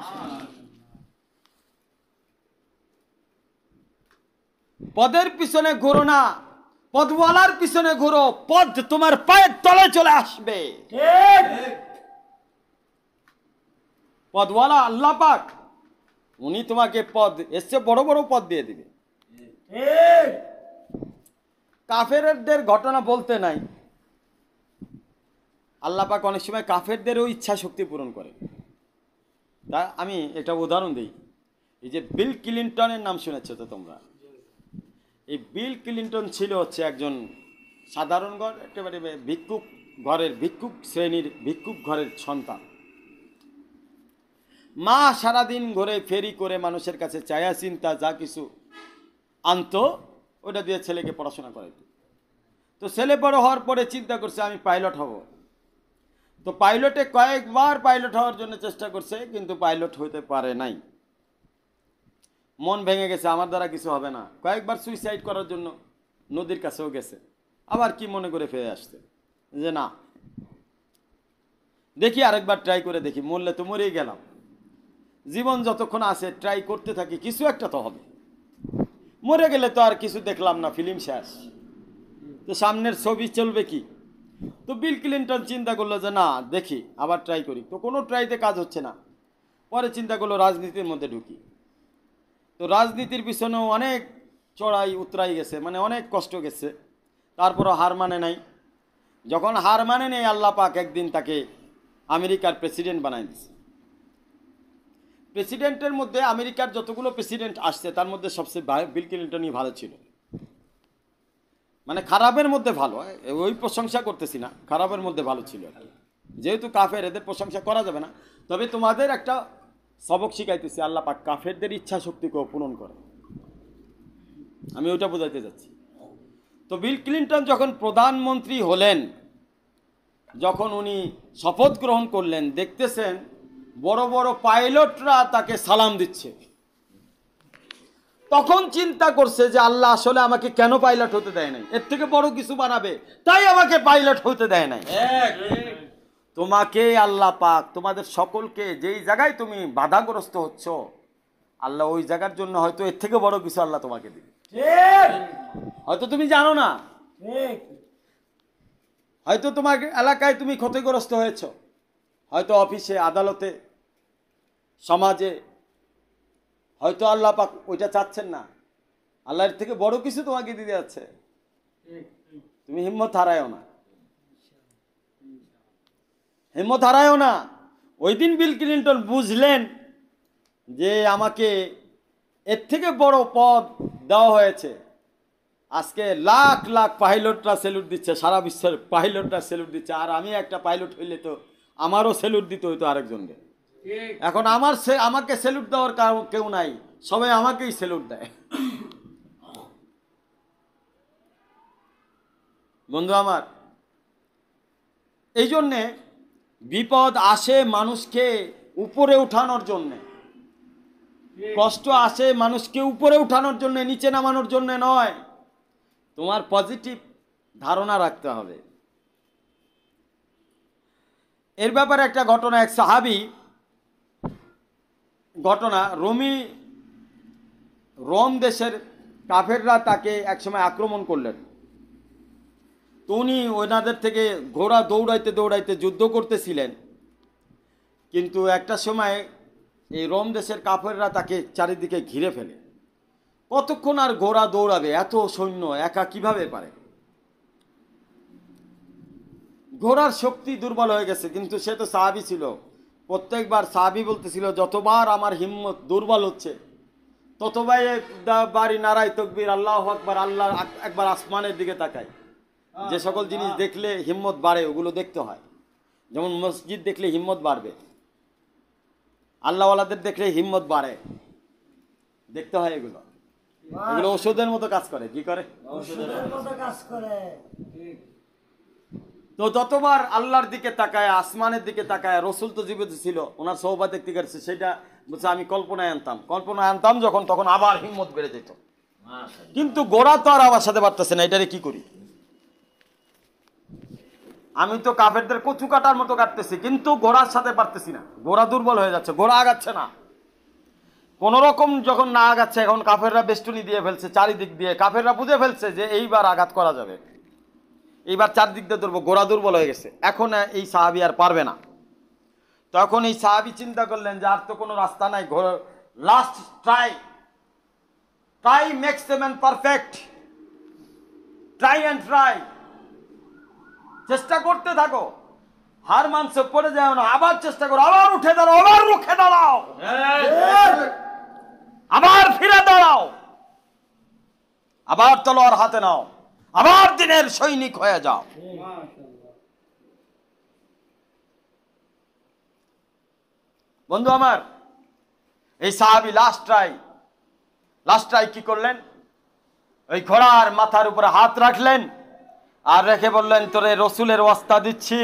পদের পিছনে ঘুরো না, পদওয়ালার পিছনে ঘুরো, পদ তোমার পায়ের তলে চলে আসবে। পদওয়ালা আল্লাহ পাক, উনি তোমাকে পদ এসছে বড় বড় পদ দিয়ে দিবে। ঠিক কাফেরদের ঘটনা বলতে নাই, আল্লাহ পাক অনেক সময় কাফেরদেরও ইচ্ছা শক্তি পূরণ করে। তা আমি একটা উদাহরণ দিই, এই যে বিল ক্লিনটনের নাম শুনেছো তো তোমরা। এই বিল ক্লিনটন ছিল হচ্ছে একজন সাধারণ ঘর, একেবারে ভিক্ষুক শ্রেণীর ভিক্ষুক ঘরের সন্তান। মা সারাদিন ঘুরে ফেরি করে মানুষের কাছে চায়া চিন্তা যা কিছু আনতো ওটা দিয়ে ছেলেকে পড়াশোনা করাইতো। তো ছেলে বড় হওয়ার পরে চিন্তা করছে আমি পাইলট হব। তো পাইলটে কয়েকবার পাইলট হওয়ার জন্য চেষ্টা করছে, কিন্তু পাইলট হইতে পারে নাই। মন ভেঙে গেছে, আমার দ্বারা কিছু হবে না। কয়েকবার সুইসাইড করার জন্য নদীর কাছেও গেছে, আবার কি মনে করে ফিরে আসছে যে না দেখি আরেকবার ট্রাই করে দেখি, মরলে তো মরেই গেলাম, জীবন যতক্ষণ আছে ট্রাই করতে থাকি, কিছু একটা তো হবে। মরে গেলে তো আর কিছু দেখলাম না, ফিল্ম শেষ, তো সামনের ছবি চলবে কি। তো বিল ক্লিনটন চিন্তা করলো যে না দেখি আবার ট্রাই করি। তো কোনো ট্রাইতে কাজ হচ্ছে না, পরে চিন্তা করলো রাজনীতির মধ্যে ঢুকি। তো রাজনীতির পিছনেও অনেক চড়াই উতরাই গেছে, মানে অনেক কষ্ট গেছে, তারপরও হার মানে নাই। যখন হার মানে নেই, আল্লাহ পাক একদিন তাকে আমেরিকার প্রেসিডেন্ট বানাই দিয়েছে। প্রেসিডেন্টের মধ্যে আমেরিকার যতগুলো প্রেসিডেন্ট আসছে তার মধ্যে সবচেয়ে বিল ক্লিনটনই ভালো ছিল, মানে খারাপের মধ্যে ভালো, ওই প্রশংসা করতেছি না, খারাপের মধ্যে ভালো ছিল আর কি। যেহেতু কাফের, এদের প্রশংসা করা যাবে না, তবে তোমাদের একটা সবক শিখাইতেছি, আল্লাহ পাক কাফেরদের ইচ্ছা শক্তিকেও পূরণ করে, আমি ওইটা বোঝাইতে যাচ্ছি। তো বিল ক্লিনটন যখন প্রধানমন্ত্রী হলেন, যখন উনি শপথ গ্রহণ করলেন, দেখতেছেন বড় বড় পাইলটরা তাকে সালাম দিচ্ছে। তখন চিন্তা করছে যে আল্লাহ আসলে আমাকে কেন পাইলট হতে দেয় নাই, এর থেকে বড় কিছু বানাবে, তাই আমাকে পাইলট হতে দেয় নাই। তোমাকে আল্লাহ পাক তোমাদের সকলকে যেই জায়গায় তুমি বাধাগ্রস্ত হচ্ছ, আল্লাহ ওই জায়গার জন্য হয়তো এর থেকে বড় কিছু আল্লাহ তোমাকে দিবে। ঠিক হয়তো তুমি জানো না, ঠিক হয়তো তোমার এলাকায় তুমি ক্ষতিগ্রস্ত হয়েছ, হয়তো অফিসে, আদালতে, সমাজে, হয়তো আল্লাহ পাক ওইটা চাচ্ছেন না, আল্লাহর থেকে বড় কিছু তোমাকে দিতে যাচ্ছে। তুমি হিম্মত হারায়ও না, হিম্মত হারায়ও না। ওই দিন বিল ক্লিনটন বুঝলেন যে আমাকে এর থেকে বড় পদ দেওয়া হয়েছে। আজকে লাখ লাখ পাইলটরা স্যালুট দিচ্ছে, সারা বিশ্বের পাইলটরা স্যালুট দিচ্ছে, আর আমি একটা পাইলট হইলে তো আমারও স্যালুট দিতে হইতো আরেকজনকে। এখন আমাকে স্যালুট দেওয়ার কেউ নাই, সবাই আমাকেই স্যালুট দেয়। বন্ধু আমার, এই জন্যে বিপদ আসে মানুষকে উপরে উঠানোর জন্যে, কষ্ট আসে মানুষকে উপরে উঠানোর জন্য, নিচে নামানোর জন্য নয়। তোমার পজিটিভ ধারণা রাখতে হবে। এর ব্যাপারে একটা ঘটনা, এক সাহাবী ঘটনা, রোম দেশের কাফেররা তাকে একসময় আক্রমণ করলেন। তো উনি ওনাদের থেকে ঘোড়া দৌড়াইতে দৌড়াইতে যুদ্ধ করতেছিলেন, কিন্তু একটা সময় এই রোম দেশের কাফেররা তাকে চারিদিকে ঘিরে ফেলে। কতক্ষণ আর ঘোড়া দৌড়াবে, এত সৈন্য একা কিভাবে পারে? ঘোড়ার শক্তি দুর্বল হয়ে গেছে, কিন্তু সে তো সাহাবী ছিল। প্রত্যেকবার সাহাবী বলতেছিল, যতবার আমার হিম্মত দুর্বল হচ্ছে ততবারই নারাই তকবীর, আল্লাহু আকবার, আল্লাহ একবার আসমানের দিকে তাকাই। যে সকল জিনিস দেখলে হিম্মত বাড়ে ওগুলো দেখতে হয়। যেমন মসজিদ দেখলে হিম্মত বাড়বে, আল্লাহওয়ালাদের দেখলে হিম্মত বাড়ে, দেখতে হয় এগুলো। এগুলো ওষুধের মতো কাজ করে। কি করে? ওষুধের মতো কাজ করে। তো যতবার আল্লাহর দিকে তাকায়, আসমানের দিকে তাকায়, রসুল তো জীবিত ছিল, ওনার সহবাদ দেখতে গেছে, সেটা বলছে আমি কল্পনায় আনতাম যখন, তখন আবার হিম্মত বেড়ে যেত। কিন্তু গোড়া তো আর আমার সাথে পারতেছে না, এটারে কি করি? আমি তো কাফেরদের কচু কাটার মতো কাটতেছি, কিন্তু ঘোড়ার সাথে পারতেছি না, ঘোড়া দুর্বল হয়ে যাচ্ছে, ঘোড়া আগাচ্ছে না। কোন রকম যখন না আগাচ্ছে, এখন কাফেররা বেষ্টনী দিয়ে ফেলছে চারিদিক দিয়ে, কাফেররা বুঝে ফেলছে যে এইবার আঘাত করা যাবে, এইবার চারদিক দিয়ে ধরবো, ঘোড়া দুর্বল হয়ে গেছে, এখন এই সাহাবী আর পারবে না। তখন এই সাহাবী চিন্তা করলেন যে আর তো কোনো রাস্তা নাই, last try makes the man perfect, try and try, চেষ্টা করতে থাকো, হার মানছ পড়ে যাও না, আবার চেষ্টা করো, আবার উঠে দাঁড়াও, আবার রুখে দাঁড়াও, আবার ফিরে দাঁড়াও, আবার তলোয়ার হাতে নাও, আবার দিনের সৈনিক হয়ে যাও। বন্ধু আমার, এই সাহাবী লাস্ট ট্রাই কি করলেন? ওই ঘোড়ার মাথার উপরে হাত রাখলেন আর রেখে বললেন, তোরে রসুলের ওয়াস্তা দিচ্ছি,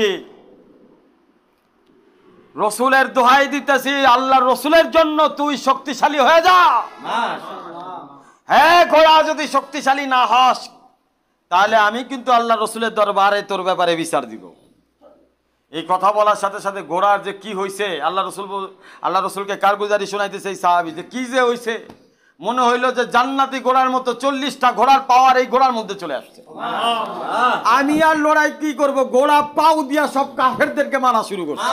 রসুলের দোহাই দিতেছি, আল্লাহর রসুলের জন্য তুই শক্তিশালী হয়ে যা। হ্যাঁ, ঘোড়া যদি শক্তিশালী না হস তাহলে আমি কিন্তু আল্লাহ রসুলের দরবারে তোর ব্যাপারে বিচার দিব। এই কথা বলার সাথে সাথে ঘোড়ার যে কি হয়েছে, আল্লাহ রসুলকে কারগুজারি শোনাইতেছে এই সাহাবী, যে কি যে হয়েছে, মনে হইল যে জান্নাতি ঘোড়ার মতো 40টা ঘোড়ার পাওয়ার এই ঘোড়ার মধ্যে চলে আসছে। আমি আর লড়াই কি করব, ঘোড়া পাও দিয়া সব কাফেরদেরকে মারা শুরু করছে।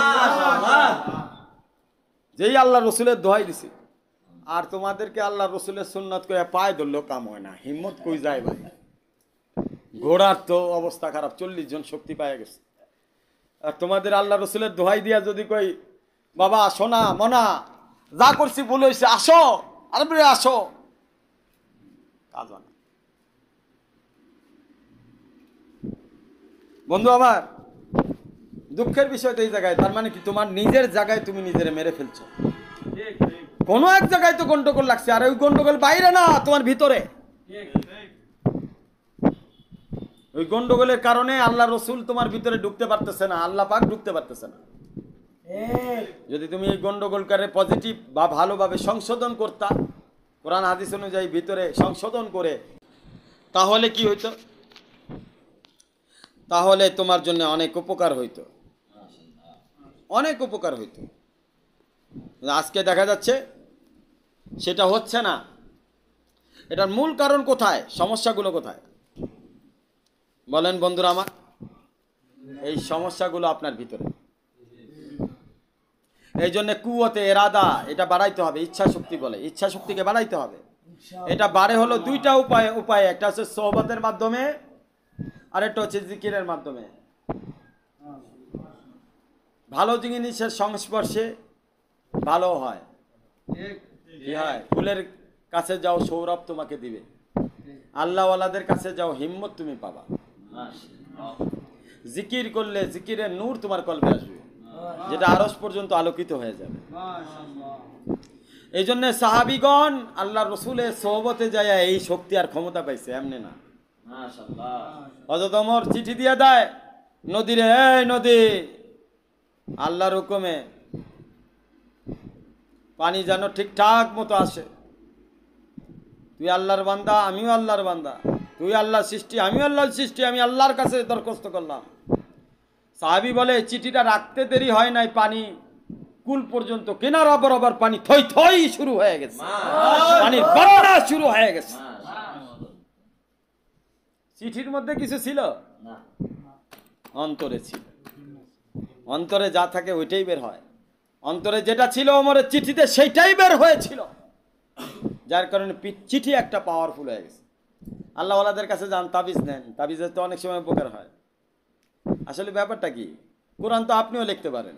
যেই আল্লাহ রসুলের দোহাই দিছি, আর তোমাদেরকে আল্লাহ রসুলের সুন্নাত করে পায়ে ধরলেও কাম হয় না, হিম্মত কই যায় ভাই। ঘোড়ার তো অবস্থা খারাপ, 40 জন শক্তি পায়ে গেছে, আর তোমাদের আল্লাহ রসুলের দোহাই দিয়া যদি কই বাবা সোনা মনা যা করছি ভুল হয়েছে, আসো, আরে আসো, কাজ হয় না। বন্ধু আমার, দুঃখের বিষয় তো এই জায়গায়, তার মানে কি তোমার নিজের জায়গায় তুমি নিজের মেরে ফেলছো। কোনো এক জায়গায় তো গন্ডগোল লাগছে, আর ওই গন্ডগোল বাইরে না, তোমার ভিতরে। ওই গন্ডগোলের কারণে আল্লাহ রসুল তোমার ভিতরে ঢুকতে পারতেছে না, আল্লাহ পাক ঢুকতে পারতেছে না। যদি তুমি এই গন্ডগোলকারে পজিটিভ বা ভালোভাবে সংশোধন করতা, কোরআন হাদিস অনুযায়ী ভিতরে সংশোধন করে, তাহলে কি হইতো? তাহলে তোমার জন্য অনেক উপকার হইতো, অনেক উপকার হইতো। আজকে দেখা যাচ্ছে সেটা হচ্ছে না। এটার মূল কারণ কোথায়, সমস্যাগুলো কোথায় বলেন বন্ধুরা আমার? এই সমস্যাগুলো আপনার ভিতরে। এই জন্য কুওয়াতে এরাদা এটা বাড়াইতে হবে, ইচ্ছা শক্তি বলে, ইচ্ছা শক্তিকে বাড়াইতে হবে। এটা বাড়ে হলো দুইটা উপায়, একটা হচ্ছে সোহবতের মাধ্যমে, আর একটা হচ্ছে জিকিরের মাধ্যমে। ভালো জিনিসের সংস্পর্শে ভালো হয়, কি হয়? ফুলের কাছে যাও, সৌরভ তোমাকে দিবে। আল্লাহওয়ালাদের কাছে যাও, হিম্মত তুমি পাবা। জিকির করলে জিকিরের নূর তোমার কলবে আসবে, যেটা আরশ পর্যন্ত আলোকিত হয়ে যাবে। এই জন্য সাহাবীগণ আল্লাহ রসুলের সোহবতে যায় এই শক্তি আর ক্ষমতা পাইছে, এমনি না। হযরত ওমর চিঠি দিয়ে দেয় নদীরে, এই নদী, আল্লাহর হুকুমে পানি যেন ঠিকঠাক মতো আসে। তুই আল্লাহর বান্দা, আমিও আল্লাহর বান্দা, তুই আল্লাহর সৃষ্টি, আমিও আল্লাহর সৃষ্টি, আমি আল্লাহর কাছে দরখাস্ত করলাম। সাহাবী বলে চিঠিটা রাখতে দেরি হয় নাই, পানি কুল পর্যন্ত কিনারা বরাবর পানি থই থই শুরু হয়ে গেছে, পানির বন্যা শুরু হয়ে গেছে। চিঠির মধ্যে কিছু ছিল না, অন্তরে ছিল। অন্তরে যা থাকে ওইটাই বের হয়। অন্তরে যেটা ছিল ওমরের চিঠিতে সেইটাই বের হয়েছিল, যার কারণে চিঠি একটা পাওয়ারফুল হয়ে গেছে। আল্লাহওয়ালাদের কাছে যান, তাবিজ নেন, তাবিজের তো অনেক সময় উপকার হয়। আসলে ব্যাপারটা কি, কোরআন তো আপনিও লিখতে পারেন,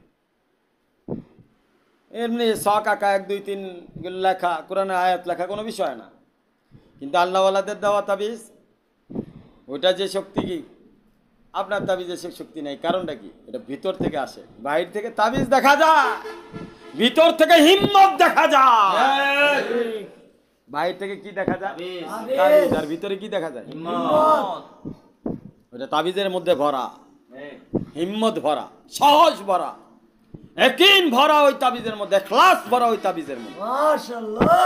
এমনি শখ আঁকা 1 2 3 লেখা, কোরআনের আয়াত লেখা কোনো বিষয় না। কিন্তু আল্লাহওয়ালাদের দেওয়া তাবিজ, ওইটা যে শক্তি, কি আপনার তাবিজের সে শক্তি নেই। কারণটা কি? এটা ভিতর থেকে আসে। বাইরে থেকে তাবিজ দেখা যায়, ভিতর থেকে হিম্মত দেখা যায়। বাইরে থেকে কি দেখা যায়? তাবিজ। আর ভিতরে কি দেখা যায়? হিম্মত। ওটা তাবিজের মধ্যে ভরা, হিম্মত ভরা, সাহস ভরা, ইয়াকিন ভরা ওই তাবিজের মধ্যে, ইখলাস ভরা ওই তাবিজের মধ্যে। মাশাআল্লাহ।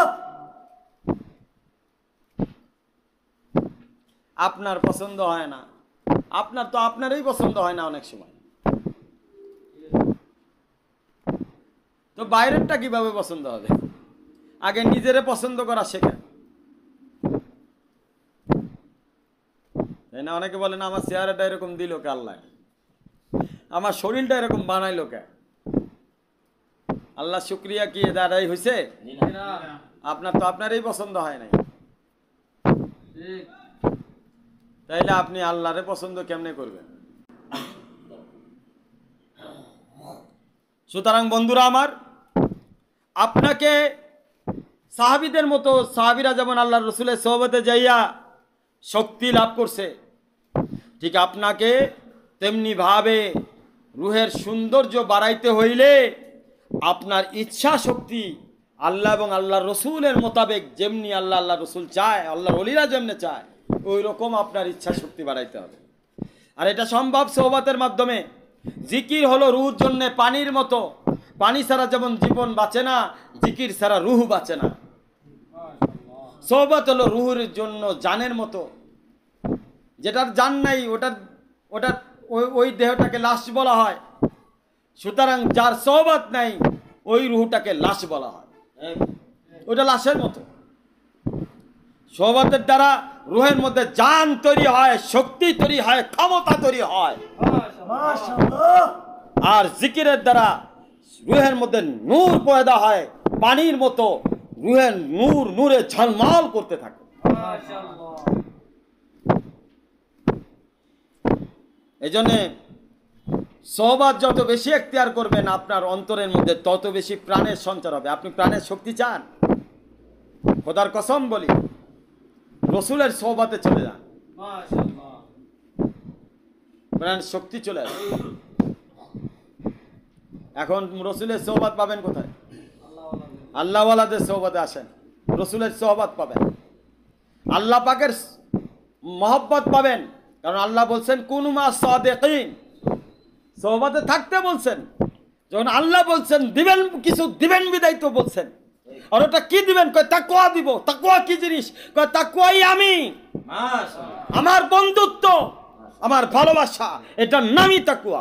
আপনার পছন্দ হয় না, আপনার তো আপনারই পছন্দ হয় না অনেক সময়, তো বাইরেরটা কিভাবে পছন্দ হবে? আগে নিজেরে পছন্দ করা শেখেন, তাই না? অনেকে বলেন আমার চেহারাটা এরকম দিল কে আল্লাহ, আমার শরীরটা এরকম বানাইলো কে, আল্লাহ শুক্রিয়া কি এটা আদায় হয়েছে? আপনার তো আপনারই পছন্দ হয় নাই, তাইলে আপনি আল্লাহরে পছন্দ কেমনে করবেন? সুতরাং বন্ধুরা আমার, আপনাকে সাহাবীদের মতো, সাহাবীরা যেমন আল্লাহ রসুলের সোহবতে যাইয়া শক্তি লাভ করছে, ঠিক আপনাকে তেমনি ভাবে রুহের সৌন্দর্য বাড়াইতে হইলে আপনার ইচ্ছা শক্তি আল্লাহ এবং আল্লাহ রসুলের মোতাবেক যেমনি আল্লাহ রসুল চায়, আল্লাহর ওলিরা যেমনি চায়, ওই রকম আপনার ইচ্ছা শক্তি বাড়াইতে হবে। আর এটা সম্ভব সোহবতের মাধ্যমে। জিকির হলো রুহুর জন্য পানির মতো, পানি ছাড়া যেমন জীবন বাঁচে না, জিকির ছাড়া রুহ বাঁচে না। সোহবত হলো রুহুর জন্য জানের মতো, যেটার জান নাই ওটার ওটার ওই দেহটাকে লাশ বলা হয়। সুতরাং যার সোহবত নাই ওই রুহটাকে লাশ বলা হয়, ওটা লাশের মতো। সোহবতের দ্বারা রুহের মধ্যে জান তৈরি হয়, শক্তি তৈরি হয়, ক্ষমতা তৈরি হয়। মাশাআল্লাহ। আর জিকিরের দ্বারা রুহের মধ্যে নূর পয়দা হয়, পানির মতো রুহের নূরে ঝলমল করতে থাকে। মাশাআল্লাহ। এই জন্যে সোহবত যত বেশি এখতিয়ার করবেন আপনার অন্তরের মধ্যে তত বেশি প্রাণের সঞ্চার হবে। আপনি প্রাণের শক্তি চান, খোদার কসম বলি, রসুলের সোহবতে চলে যান, মাশাআল্লাহ। প্রাণের শক্তি চলে আসে। এখন রসুলের সোহবত পাবেন কোথায়? আল্লাহওয়ালাদের সোহবতে আসেন, রসুলের সোহবত পাবেন, আল্লাহ পাকের মহব্বত পাবেন। কারণ আল্লাহ বলছেন কুনু মা সাদিকিন, সোহবতে থাকতে বলছেন। যখন আল্লাহ বলছেন দিবেন, কিছু দিবেন বিদায় তো বলছেন। আর ওটা কি দিবেন? কয় তাকওয়া দিব। তাকওয়া কি জিনিস? কয় তাকওয়াই আমি, আমার বন্ধুত্ব, আমার ভালোবাসা, এটার নামই তাকওয়া।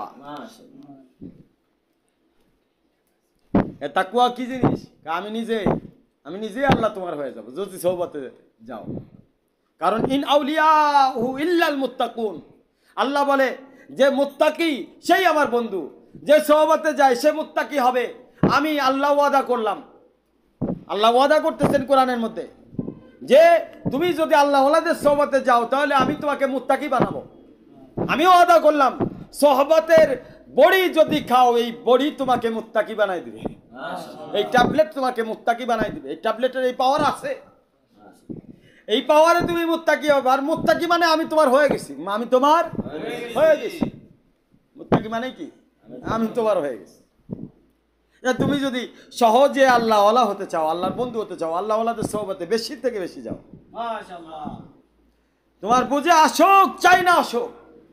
এ তাকওয়া কি জিনিস? আমি নিজে আল্লাহ তোমার হয়ে যাব যদি সোহবতে যাও। কারণ ইন আউলিয়াহু ইল্লাল মুত্তাকুন, আল্লাহ বলে যে মুত্তাকি সেই আমার বন্ধু, যে সোহবতে যায় সে মুত্তাকি হবে। আমি আল্লাহ ওয়াদা করলাম, আল্লাহ ওয়াদা করতেছেন কোরআনের মধ্যে যে তুমি যদি আল্লাহ ওয়ালাদের সোহবতে যাও তাহলে আমি তোমাকে মুত্তাকি বানাবো। আমিও ওয়াদা করলাম সোহবতের বড়ি যদি খাও, এই বড়ি তোমাকে মুত্তাকি বানাই দিবে, এই ট্যাবলেট তোমাকে মুত্তাকি বানাই দিবে। এই ট্যাবলেটের এই পাওয়ার আছে, এই পাওয়ারে তুমি মুত্তাকি হবে। আর মুত্তাকি মানে আমি তোমার হয়ে গেছি, আমি তোমার হয়ে গেছি। মুত্তাকি মানে কি? আমি তোমার হয়ে গেছি। তুমি যদি সহজে আল্লাহওয়ালা হতে চাও, আল্লাহর বন্ধু হতে চাও, আল্লাহওয়ালাদের সোহবতে বেশি থেকে বেশি যাও। মাশাআল্লাহ। তোমার বুঝে আসুক চাই না আসুক,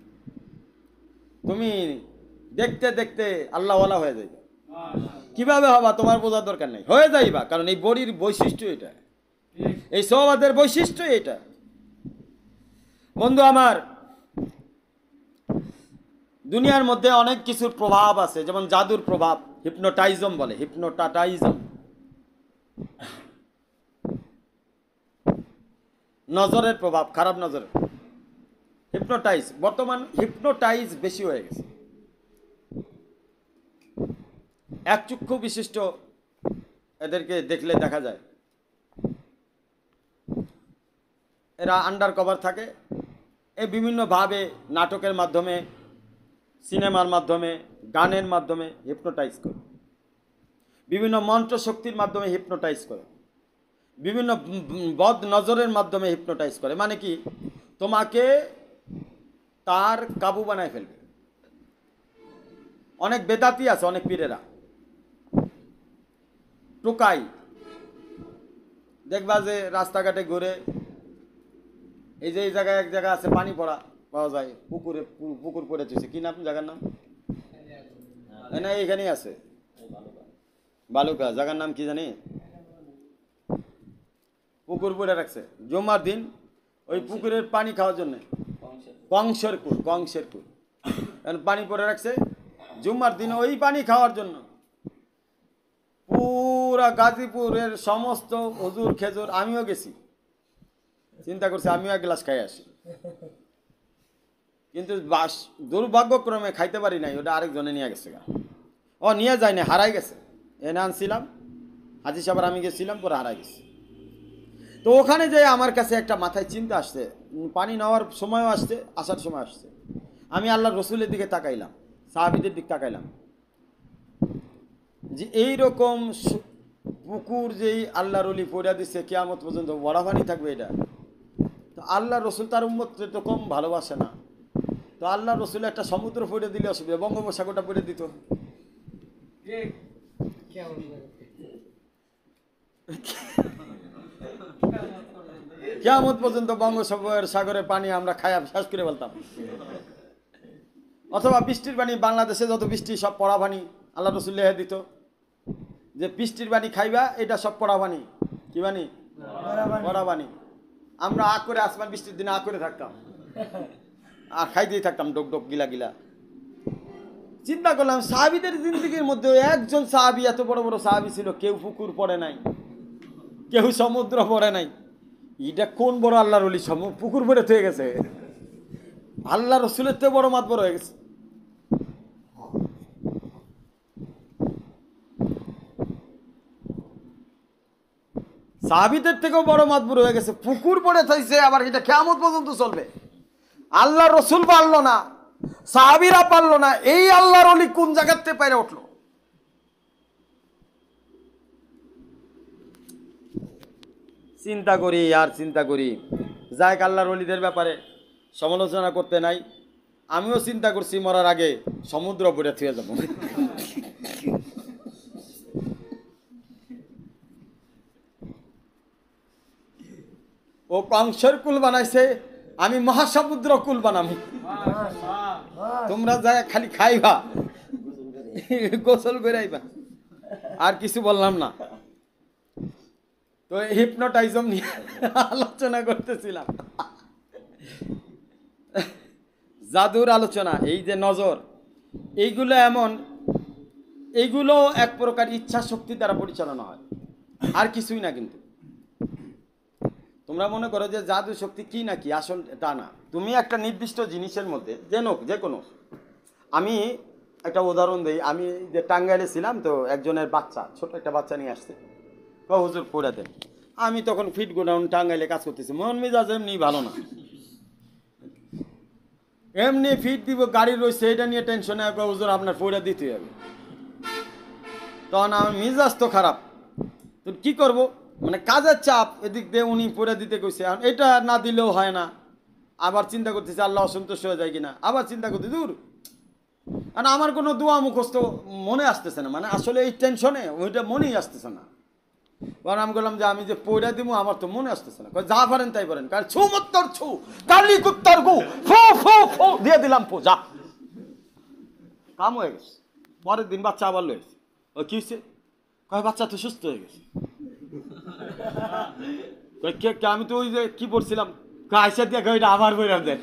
তুমি দেখতে দেখতে আল্লাহওয়ালা হয়ে যাইবে। কিভাবে হবা তোমার বোঝার দরকার নেই, হয়ে যাইবা। কারণ এই বড়ির বৈশিষ্ট্য এটা, এই সোহবতের বৈশিষ্ট্য এটা। বন্ধু আমার, দুনিয়ার মধ্যে অনেক কিছুর প্রভাব আছে, যেমন জাদুর প্রভাব, হিপনোটাইজম বলে, হিপনোটাইজম। নজরের প্রভাব, খারাপ নজরের হিপনোটাইজ। বর্তমান হিপনোটাইজ বেশি হয়ে গেছে। এক চক্ষু বিশিষ্ট এদেরকে দেখলে দেখা যায় এরা আন্ডার কভার থাকে। এ বিভিন্নভাবে নাটকের মাধ্যমে, সিনেমার মাধ্যমে, গানের মাধ্যমে হিপনোটাইজ করে, বিভিন্ন মন্ত্র শক্তির মাধ্যমে হিপনোটাইজ করে, বিভিন্ন বদ নজরের মাধ্যমে হিপনোটাইজ করে। মানে কি? তোমাকে তার কাবু বানায় ফেলবে। অনেক বেদাতি আছে, অনেক পীরেরা টোকাই, দেখবা যে রাস্তাঘাটে ঘুরে, এই যে এই জায়গায় এক জায়গা আছে পানি পড়া পাওয়া যায়, পুকুর পড়ে চলছে, কি নাম জায়গার নাম? না এখানেই আছে, বালুকা। জায়গার নাম কি জানি? পুকুর পড়ে রাখছে জুমার দিন, ওই পুকুরের পানি খাওয়ার জন্য। কংসের কুল পানি পড়ে রাখছে জুমার দিন ওই পানি খাওয়ার জন্য। পুরা গাজীপুরের সমস্ত হুজুর খেজুর, আমিও গেছি, চিন্তা করছি আমিও এক গ্লাস খাই আসি, কিন্তু দুর্ভাগ্যক্রমে খাইতে পারি নাই, ওটা আরেকজনে নিয়ে গেছে। ও নিয়ে যায় না, হারাই গেছে। এনে আনছিলাম, হাজি সাহেব আমি গেছিলাম, পরে হারা গেছি। তো ওখানে যে আমার কাছে একটা মাথায় চিন্তা আসছে, পানি নেওয়ার সময়ও আসছে, আসার সময় আসছে। আমি আল্লাহ রসুলের দিকে তাকাইলাম, সাহাবিদের দিকে তাকাইলাম, যে এইরকম পুকুর যেই আল্লাহর ওলি পড়া দিচ্ছে কিয়ামত পর্যন্ত বড় পানি থাকবে, এটা তো আল্লাহ রসুল তার উম্মতকে তো কম ভালোবাসে না। তো আল্লাহ রসুল একটা সমুদ্র পড়ে দিলে অসুবিধা, বঙ্গোপসাগরটা পড়ে দিত। কিয়ামত পর্যন্ত বঙ্গোপসাগরের পানি আমরা খায়া শেষ করে ফেলতাম। অথবা বৃষ্টির পানি, বাংলাদেশে যত বৃষ্টি সব পড়া পানি আল্লাহ রসুল লেহে দিত, যে বৃষ্টির পানি খাইবা, এটা সব পড়া পানি। কি পানি? পড়া পানি। আমরা আগ করে আসমান বৃষ্টির দিনে আগ করে থাকতাম আর খাইতেই থাকতাম ডোক ডোক গিলা গিলা। চিন্তা করলাম সাহাবিদের জিন্দিগির মধ্যে একজন সাহাবি, এত বড় বড় সাহাবি ছিল, কেউ পুকুর পড়ে নাই, কেউ সমুদ্র পড়ে নাই। এটা কোন বড় আল্লাহর ওলি পুকুর পড়ে থেকে গেছে? আল্লাহ রসুলের থেকে বড় মাতবর হয়ে গেছে। সাহাবিদের থেকেও বড় মাতবর হয়ে গেছে, পুকুর পড়ে থাকছে। আবার এটা কিয়ামত পর্যন্ত চলবে। আল্লাহ রসুল পারলো না, সাহাবিরা পারলো না, এই আল্লাহর ওলি কোন জায়গাতে পাইরে উঠলো? চিন্তা করি আর চিন্তা করি। যাই আল্লাহর ওলিদের ব্যাপারে সমালোচনা করতে নাই, আমিও চিন্তা করছি মরার আগে সমুদ্র পড়ে থুয়ে যাব। ও কংসের কুল বানাইছে, আমি মহাসমুদ্র কুল বানাবো। তোমরা যা খালি খাইবা, গোসল করে আইবা, আর কিছু বললাম না। তো হিপনোটাইজম নিয়ে আলোচনা করতেছিলাম, জাদুর আলোচনা। এই যে নজর, এইগুলো এমন, এইগুলো এক প্রকার ইচ্ছা শক্তি দ্বারা পরিচালনা হয়, আর কিছুই না। কিন্তু তোমরা মনে করো যে জাদু শক্তি কি নাকি, আসল তা না। তুমি একটা নির্দিষ্ট জিনিসের মধ্যে যে কোনো, আমি একটা উদাহরণ দিই। আমি যে টাঙ্গাইলে ছিলাম, তো একজনের বাচ্চা, ছোট একটা বাচ্চা নিয়ে আসছে, হুজুর পড়ে দেন। আমি তখন ফিট গোডাউন টাঙ্গাইলে কাজ করতেছি, মন মেজাজ এমনি ভালো না, এমনি ফিট দিব, গাড়ি রয়েছে, এটা নিয়ে টেনশনে, হুজুর আপনার পড়ে দিতে হবে। তখন আমার মিজাজ তো খারাপ, তো কি করব, মানে কাজের চাপ, এদিক দিয়ে উনি পড়ে দিতে কইছে, এটা না দিলেও হয় না। আবার চিন্তা করতেছে আল্লাহ অসন্তুষ্ট হয়ে যায় কিনা, আবার চিন্তা করতে দূর। আর আমার কোনো দোয়া মুখস্থ মনে আসতেছে না, মানে আসলে এই টেনশনে ওইটা মনেই আসতেছে না। কারণ আমি বললাম যে আমি যে পয়রা দিব, আমার তো মনে আসতেছে না। যা পারেন তাই পারেন, কারণ ছু মত্তর ছু, কালি কুত্তার গু, ফু ফু ফু দিয়ে দিলাম, ফু যা, কাম হয়ে গেছে। পরের দিন বাচ্চা আবার লয়েছে। ও কি হয়েছে? কয় বাচ্চা তো সুস্থ হয়ে গেছে। আমি তো ওই যে কি পড়ছিলাম, আইসা দিয়ে এটা আবার বইরাম দেন।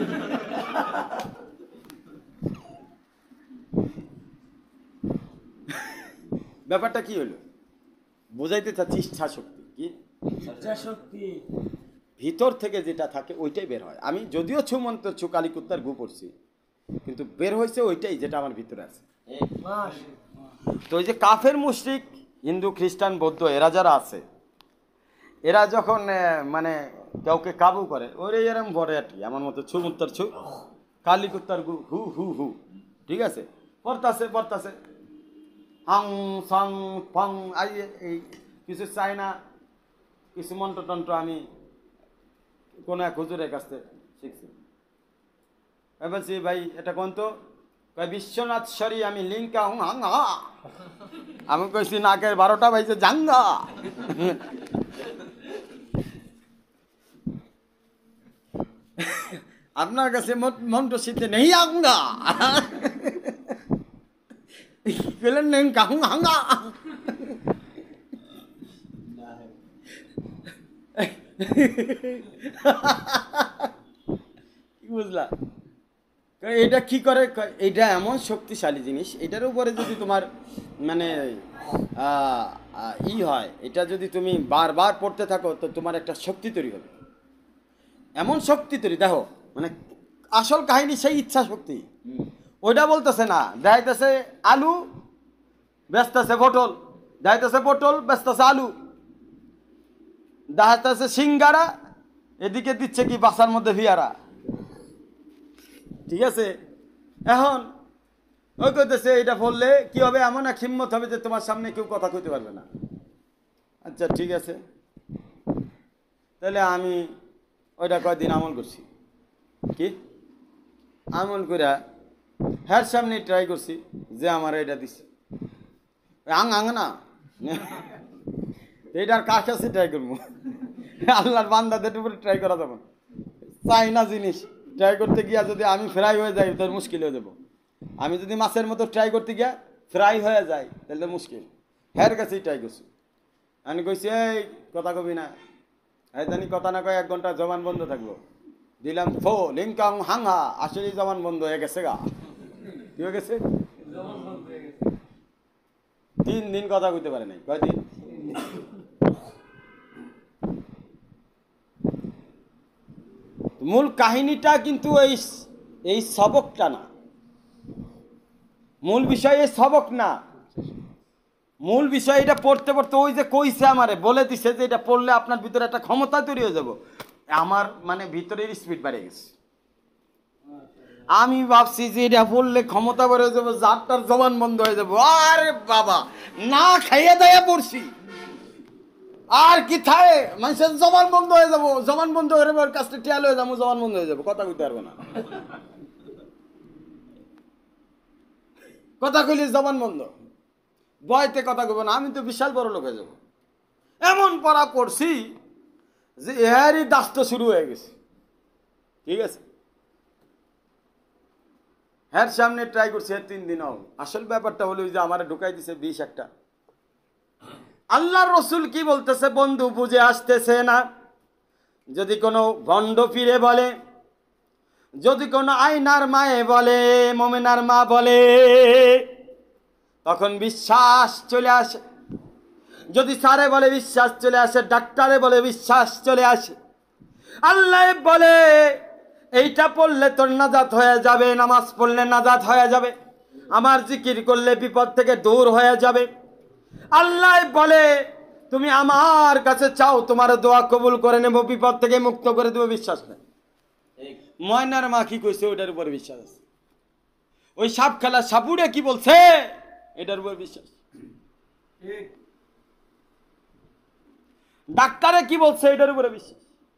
ব্যাপারটা কি হলো, বোঝাইতে চাচ্ছি ইচ্ছা শক্তি। কি ইচ্ছা শক্তি? ভিতর থেকে যেটা থাকে ওইটাই বের হয়। আমি যদিও ছুমন্ত ছু কালীকুত্তার গু পড়ছি, কিন্তু বের হয়েছে ওইটাই যেটা আমার ভিতরে আছে। তো ওই যে কাফের মুশরিক, হিন্দু খ্রিস্টান বৌদ্ধ, এরা যারা আছে, এরা যখন মানে কাউকে কাবু করে, ওরে এরম ভরে আর কি, আমার মতো ছুমুত্তর ছু কালীকুত্তার গু হু হু হু, ঠিক আছে, পড়তাছে হাং সং ফং, এই কিছু চাই না, কিছু মন্ত্রতন্ত্র আমি কোনো এক হুজুরের কাছ থেকে শিখছি। বলছি ভাই এটা কোন তো? বিশ্বনাথ সরি আমি লিঙ্কা হুং হাং হা। আমি কইছি নাকের 12টা বাইছে জাঙ্গা। আপনার কাছে মন্ত্র শিখতে নেই আঙ্গা, বললেন নেই কাহুং হাঙ্গা। কি বুঝলা? এটা কি করে? এটা এমন শক্তিশালী জিনিস, এটার উপরে যদি তোমার মানে হয়, এটা যদি তুমি বারবার পড়তে থাকো, তো তোমার একটা শক্তি তৈরি হবে, এমন শক্তি তৈরি। দেখো মানে আসল কাহিনী সেই ইচ্ছা শক্তি। ওইটা বলতেছে না, দেখাইতেছে আলু, বেচতেছে পটল, যাইতেছে পটল, ব্যস্তাছে আলু, দেখাইতেছে সিঙ্গারা, এদিকে দিচ্ছে কি বাসার মধ্যে ভিয়ারা। ঠিক আছে, এখন ওই কইতেছে এটা বললে কি হবে, এমন এক হিম্মত হবে যে তোমার সামনে কেউ কথা কইতে পারবে না। আচ্ছা ঠিক আছে, তাহলে আমি ওইটা কয়দিন আমল করছি। কি আমল করে হ্যার সামনে ট্রাই করছি যে আমার এটা দিচ্ছে আং না এইটার কার কাছে ট্রাই করবো? আল্লাহর বান্দাদের উপরে ট্রাই করা যাবে না। চাই না জিনিস ট্রাই করতে গিয়া যদি আমি ফ্রাই হয়ে যাই তোর মুশকিল হয়ে যাবো। আমি যদি মাছের মতো ট্রাই করতে গিয়া ফ্রাই হয়ে যাই তাহলে মুশকিল। হ্যার কাছেই ট্রাই করছি। আমি কইছি এই কথা কবি না, এই জানি কথা না কয় 1 ঘন্টা জবান বন্ধ থাকলো। দিলাম ফো লিঙ্কাং হাংহা, আসলে জবান বন্ধ হয়ে গেছে গা। কি হয়ে গেছে? 3 দিন কথা কইতে পারে নাই। কয়দিন? মূল কাহিনীটা কিন্তু এই সবকটা না, মূল বিষয় এই সবক না। মূল বিষয় এটা পড়তে পড়তে ওই যে কইছে আমারে বলে দিছে যে এটা পড়লে আপনার ভিতরে একটা ক্ষমতা তৈরি হয়ে যাব। আমার মানে ভিতরের স্পিড বেড়ে গেছে। আমি ভাবছি যে এটা পড়লে ক্ষমতা বেড়ে যাবো, যারটার জবান বন্ধ হয়ে যাবো। আরে বাবা, না খাইয়ে দাইয়া পড়ছি আর কি থাকে, মানুষের জবান বন্ধ হয়ে যাবো। জবান বন্ধ হয়ে যাবো, ওর কাছটা টিয়াল হয়ে যাবো, জবান বন্ধ হয়ে যাবো, কথা কইতে পারবে না। কথা কইলে জবান বন্ধ, বয়তে কথা কইব না। আমি তো বিশাল বড় লোক হয়ে যাবো। এমন পড়া পড়ছি যে এরই দাস্ত শুরু হয়ে গেছে। ঠিক আছে, হ্যাঁ সামনে ট্রাই করছি 3 দিন। আসল ব্যাপারটা হলো যে আমার ঢুকাই দিছে 20 একটা। আল্লাহর রসুল কি বলতেছে? বন্ধু বুঝে আসতেছে না। যদি কোনো ভণ্ড ফিরে বলে, যদি কোনো আয়নার মায়ে বলে, মোমেনার মা বলে, তখন বিশ্বাস চলে আসে। যদি স্যারে বলে বিশ্বাস চলে আসে, ডাক্তারে বলে বিশ্বাস চলে আসে, আল্লাহ বলে এইটা পড়লে তোর নাজাত হয়ে যাবে, নামাজ পড়লে নাজাত হয়ে যাবে, আমার জিকির করলে বিপদ থেকে দূর হয়ে যাবে। আল্লাহ বলে তুমি আমার কাছে চাও, তোমার দোয়া কবুল করে নেব, বিপদ থেকে মুক্ত করে দেবো। বিশ্বাস নেই। ময়নার মা কি কইছে ওইটার উপর বিশ্বাস আছে। ওই সাপ খেলা সাপুড়ে কি বলছে এটার উপর বিশ্বাস। ডাক্তারে কি বলছে এটার উপরে বিশ্বাস।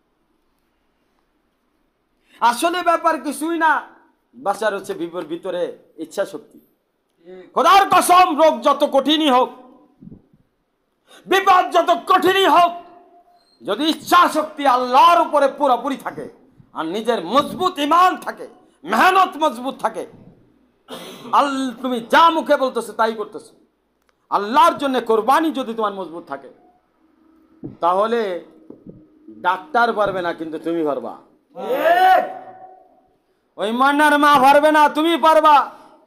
আসলে ব্যাপার কিছুই না, বাঁচার হচ্ছে ভিতরে ইচ্ছা শক্তি। খোদার কসম, রোগ যত কঠিনই হোক, বিপদ যত কঠিনই হোক, যদি ইচ্ছা শক্তি আল্লাহর উপরে পুরোপুরি থাকে আর নিজের মজবুত ঈমান থাকে, মেহনত মজবুত থাকে, তুমি যা মুখে বলতেছো তাই করতেছো, আল্লাহর জন্য কোরবানি যদি তোমার মজবুত থাকে, তাহলে ডাক্তার পারবে না, কিন্তু তুমি পারবা। ওই মান্নার মা পারবে না, তুমি পারবা।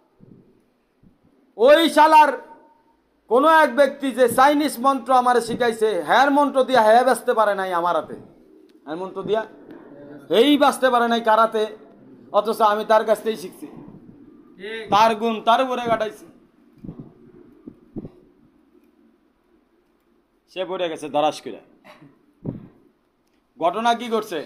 ওই শালার কোন এক ব্যক্তি যে চাইনিজ মন্ত্র আমার শিখাইছে, হ্যার মন্ত্র দিয়া হ্যাঁ বাঁচতে পারে নাই আমার হাতে, হ্যার মন্ত্র দিয়া এই বাঁচতে পারে নাই কারাতে, অথচ আমি তার কাছ থেকেই শিখছি। তার গুণ তার উপরে কাটাইছি, সে পড়ে গেছে ধরাস করে। ঘটনা কি করছে?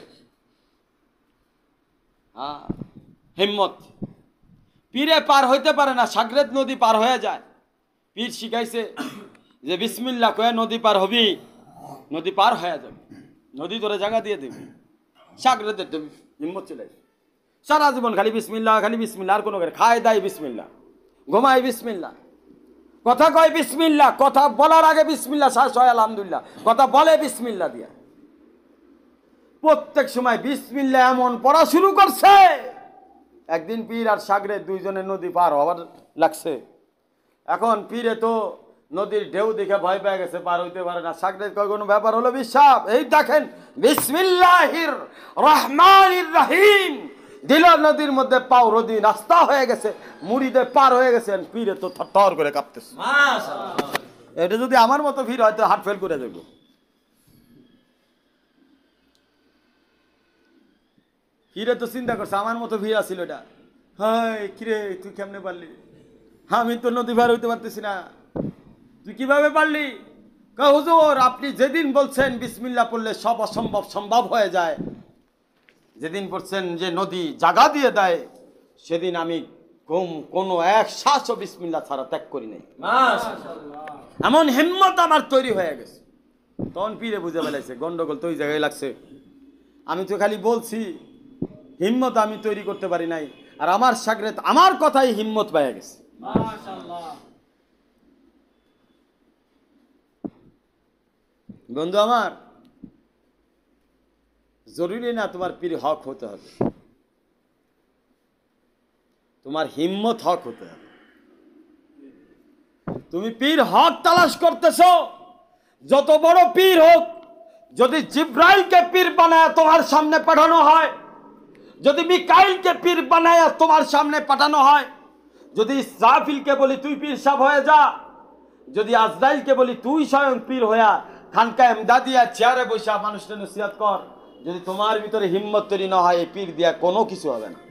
হিম্মত। পীরে পার হইতে পারে না, সাগরেদ নদী পার হয়ে যায়। পীর শিখাইছে যে বিসমিল্লাহ কয়ে নদী পার হবি, নদী পার হয়ে যাবে, নদী তোরে জায়গা দিয়ে দিবি। সাগরেদের হিম্মত চলে আসে, সারা জীবন খালি বিসমিল্লাহ, খালি বিসমিল্লাহ, আর কোনো খায় দায় বিসমিল্লাহ, ঘুমায় বিসমিল্লাহ, কথা কয় বিসমিল্লাহ, কথা বলার আগে বিসমিল্লাহ, শ্বাস হয় আলহামদুলিল্লাহ, কথা বলে বিসমিল্লাহ দিয়া। প্রত্যেক সময় বিসমিল্লাহ এমন পড়া শুরু করছে। একদিন পীর আর সাগরে দুইজনে নদী পার হওয়ার লাগছে। এখন পীরে তো নদীর ঢেউ দেখে ভয় পেয়ে গেছে, পার হইতে পারে না। সাগরে কোনো ব্যাপার হলো বিশ্বাস, এই দেখেন বিসমিল্লাহির রহমানির রহিম দিল, নদীর মধ্যে পাও, নদী রাস্তা হয়ে গেছে, মুড়িতে পার হয়ে গেছেন। পীরে তো থর করে কাঁপতেছে। এটা যদি আমার মতো ভিড় হয়তো হার্ট ফেল করে দেবো। কিরে তো চিন্তা করছে আমার মতো ভিড় আসছিল এটা। হাই কিরে তুই কেমনে পারলি? আমি তো নদী পার হইতে পারতেছি না। তুই কিভাবে পারলি? কয় হুজুর আপনি যেদিন বলছেন বিসমিল্লাহ পড়লে সব অসম্ভব সম্ভব হয়ে যায়, যেদিন বলছেন যে নদী জাগা দিয়ে দেয়, সেদিন আমি কোনো এক শ্বাসও বিসমিল্লাহ ছাড়া ত্যাগ করি নাই। মাশাআল্লাহ। এমন হিম্মত আমার তৈরি হয়ে গেছে। তখন পীরে বুঝে ফেলাইছে গন্ডগোল তো ওই জায়গায় লাগছে। আমি তো খালি বলছি, হিম্মত আমি তৈরি করতে পারি নাই, আর আমার শাগরেদ আমার কথাই হিম্মত পেয়ে গেছে। মাশাআল্লাহ। বন্ধু আমার, জরুরি না তোমার পীর হক হতে হবে, তোমার হিম্মত হক হতে হবে। তুমি পীর হক তালাশ করতেছো, যত বড় পীর হোক, যদি জিব্রাইলকে পীর বানায় তোমার সামনে পাঠানো হয়, যদি মিকাইলকে পীর বানায় তোমার সামনে পাঠানো হয়, যদি ইসরাফিলকে বলি তুই পীর সাহেব হয়ে যা, যদি আজরাইলকে বলি তুই স্বয়ং পীর হইয়া খানকা এমদাদিয়া চেয়ারে বসা মানুষকে নসিহত কর, যদি তোমার ভিতরে হিম্মত তৈরি না হয়, এই পীর দিয়া কোনো কিছু হবে না।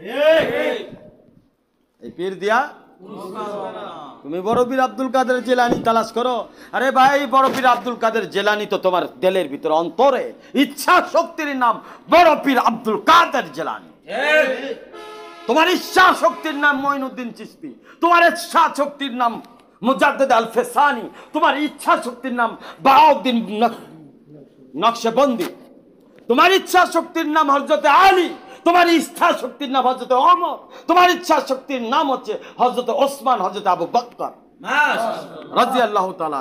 এই পীর দিয়া তুমি বড় পীর আব্দুল কাদের জেলানি তালাশ করো। আরে ভাই, বড় পীর আব্দুল কাদের জেলানি তো তোমার দিলের ভিতরে অন্তরে ইচ্ছা শক্তির নাম বড় পীর আব্দুল কাদের জেলানি। তোমার ইচ্ছা শক্তির নাম মঈনুদ্দিন চিশতি, তোমার ইচ্ছা শক্তির নাম মুজাদ্দিদ আল ফেসানি, তোমার ইচ্ছা শক্তির নাম বাহাউদ্দিন নকশবন্দি, তোমার ইচ্ছা শক্তির নাম হযরত আলী, তোমার ইচ্ছা শক্তির নাম হযরত ওমর, তোমার ইচ্ছা শক্তির নাম হচ্ছে হযরত ওসমান, হযরত আবু বকর রাদিয়াল্লাহু তাআলা।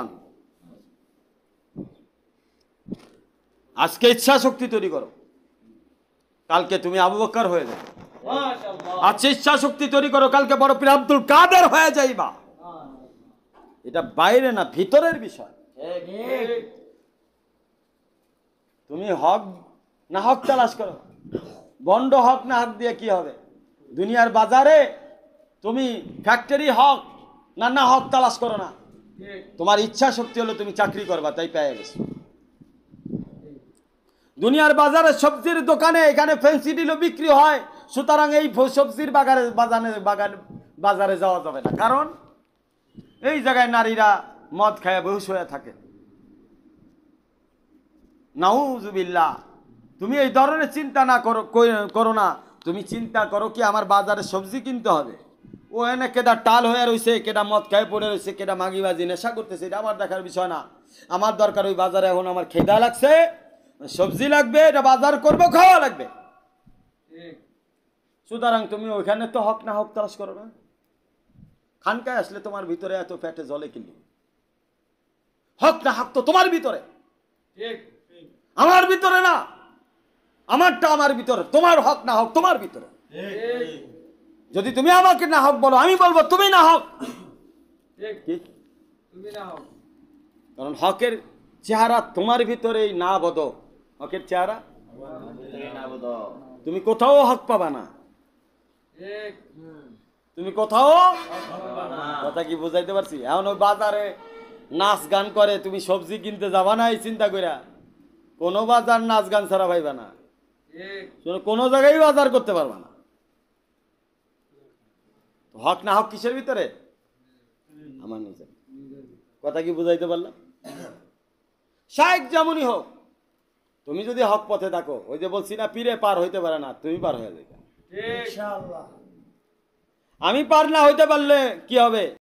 আজকে ইচ্ছা শক্তি তৈরি করো, কালকে তুমি আবু বকর হয়ে যাবে। মাশাআল্লাহ। আজকে ইচ্ছা শক্তি তৈরি করো, কালকে বড় পীর আব্দুল কাদের হয়ে যাইবা। এটা বাইরে না, ভিতরের বিষয়। তুমি হক না হক তালাশ করো। বন্ড হক না হক দিয়ে কি হবে? দুনিয়ার বাজারে তুমি ফ্যাক্টরি হক না হক তালাশ করো না। তোমার ইচ্ছা শক্তি হলো তুমি চাকরি করবা, তাই পেয়ে গেছো। দুনিয়ার বাজারে সবজির দোকানে এখানে ফ্যান্সি ডিলও বিক্রি হয়, সুতরাং এই সবজির বাজারে যাওয়া যাবে না, কারণ এই জায়গায় নারীরা মদ খায় বেহুশ হয়ে থাকে। নাউজুবিল্লাহ। তুমি এই ধরনের চিন্তা না করো না। তুমি চিন্তা করো কি আমার বাজারে সবজি কিনতে হবে, ও এনে কেডা টাল হয়ে রয়েছে, কেডা মদ খায় পড়ে রয়েছে, কেডা মাগিবাজি নেশা করতেছে, এটা আমার দেখার বিষয় না। আমার দরকার ওই বাজারে এখন আমার খেদা লাগছে, সবজি লাগবে, এটা বাজার করবো, খাওয়া লাগবে। সুতরাং তুমি ওইখানে তো হক না হক তালাশ করো না। খানকায় আসলে তোমার ভিতরে এত ফ্যাটে জলে কিনলি, হক না হক তো তোমার ভিতরে, আমার ভিতরে না। আমারটা আমার ভিতরে, তোমার হক না হক তোমার ভিতরে। যদি তুমি আমাকে না হক বলো, আমি বলবো তুমি না হক। কারণ হকের চেহারা তোমার ভিতরেই না বদ, হকের চেহারা তুমি কোথাও হক পাবা না, তুমি কোথাও। কথা কি বুঝাইতে পারছি? এখন ওই বাজারে নাচ গান করে, তুমি সবজি কিনতে যাবা না এই চিন্তা কইরা, কোনো বাজার নাচ গান ছাড়া পাইবা না, কোনো জায়গায় বাজার করতে পারবা না। হক না হক কিসের ভিতরে? আমার নিজের। কথা কি বুঝাইতে পারলাম? শায়েখ যেমনই হোক, তুমি যদি হক পথে থাকো, ওই যে বলছি না পীরে পার হইতে পারে না, তুমি পার হয়ে যাবে। ইনশাআল্লাহ। আমি পার না হইতে পারলে কি হবে?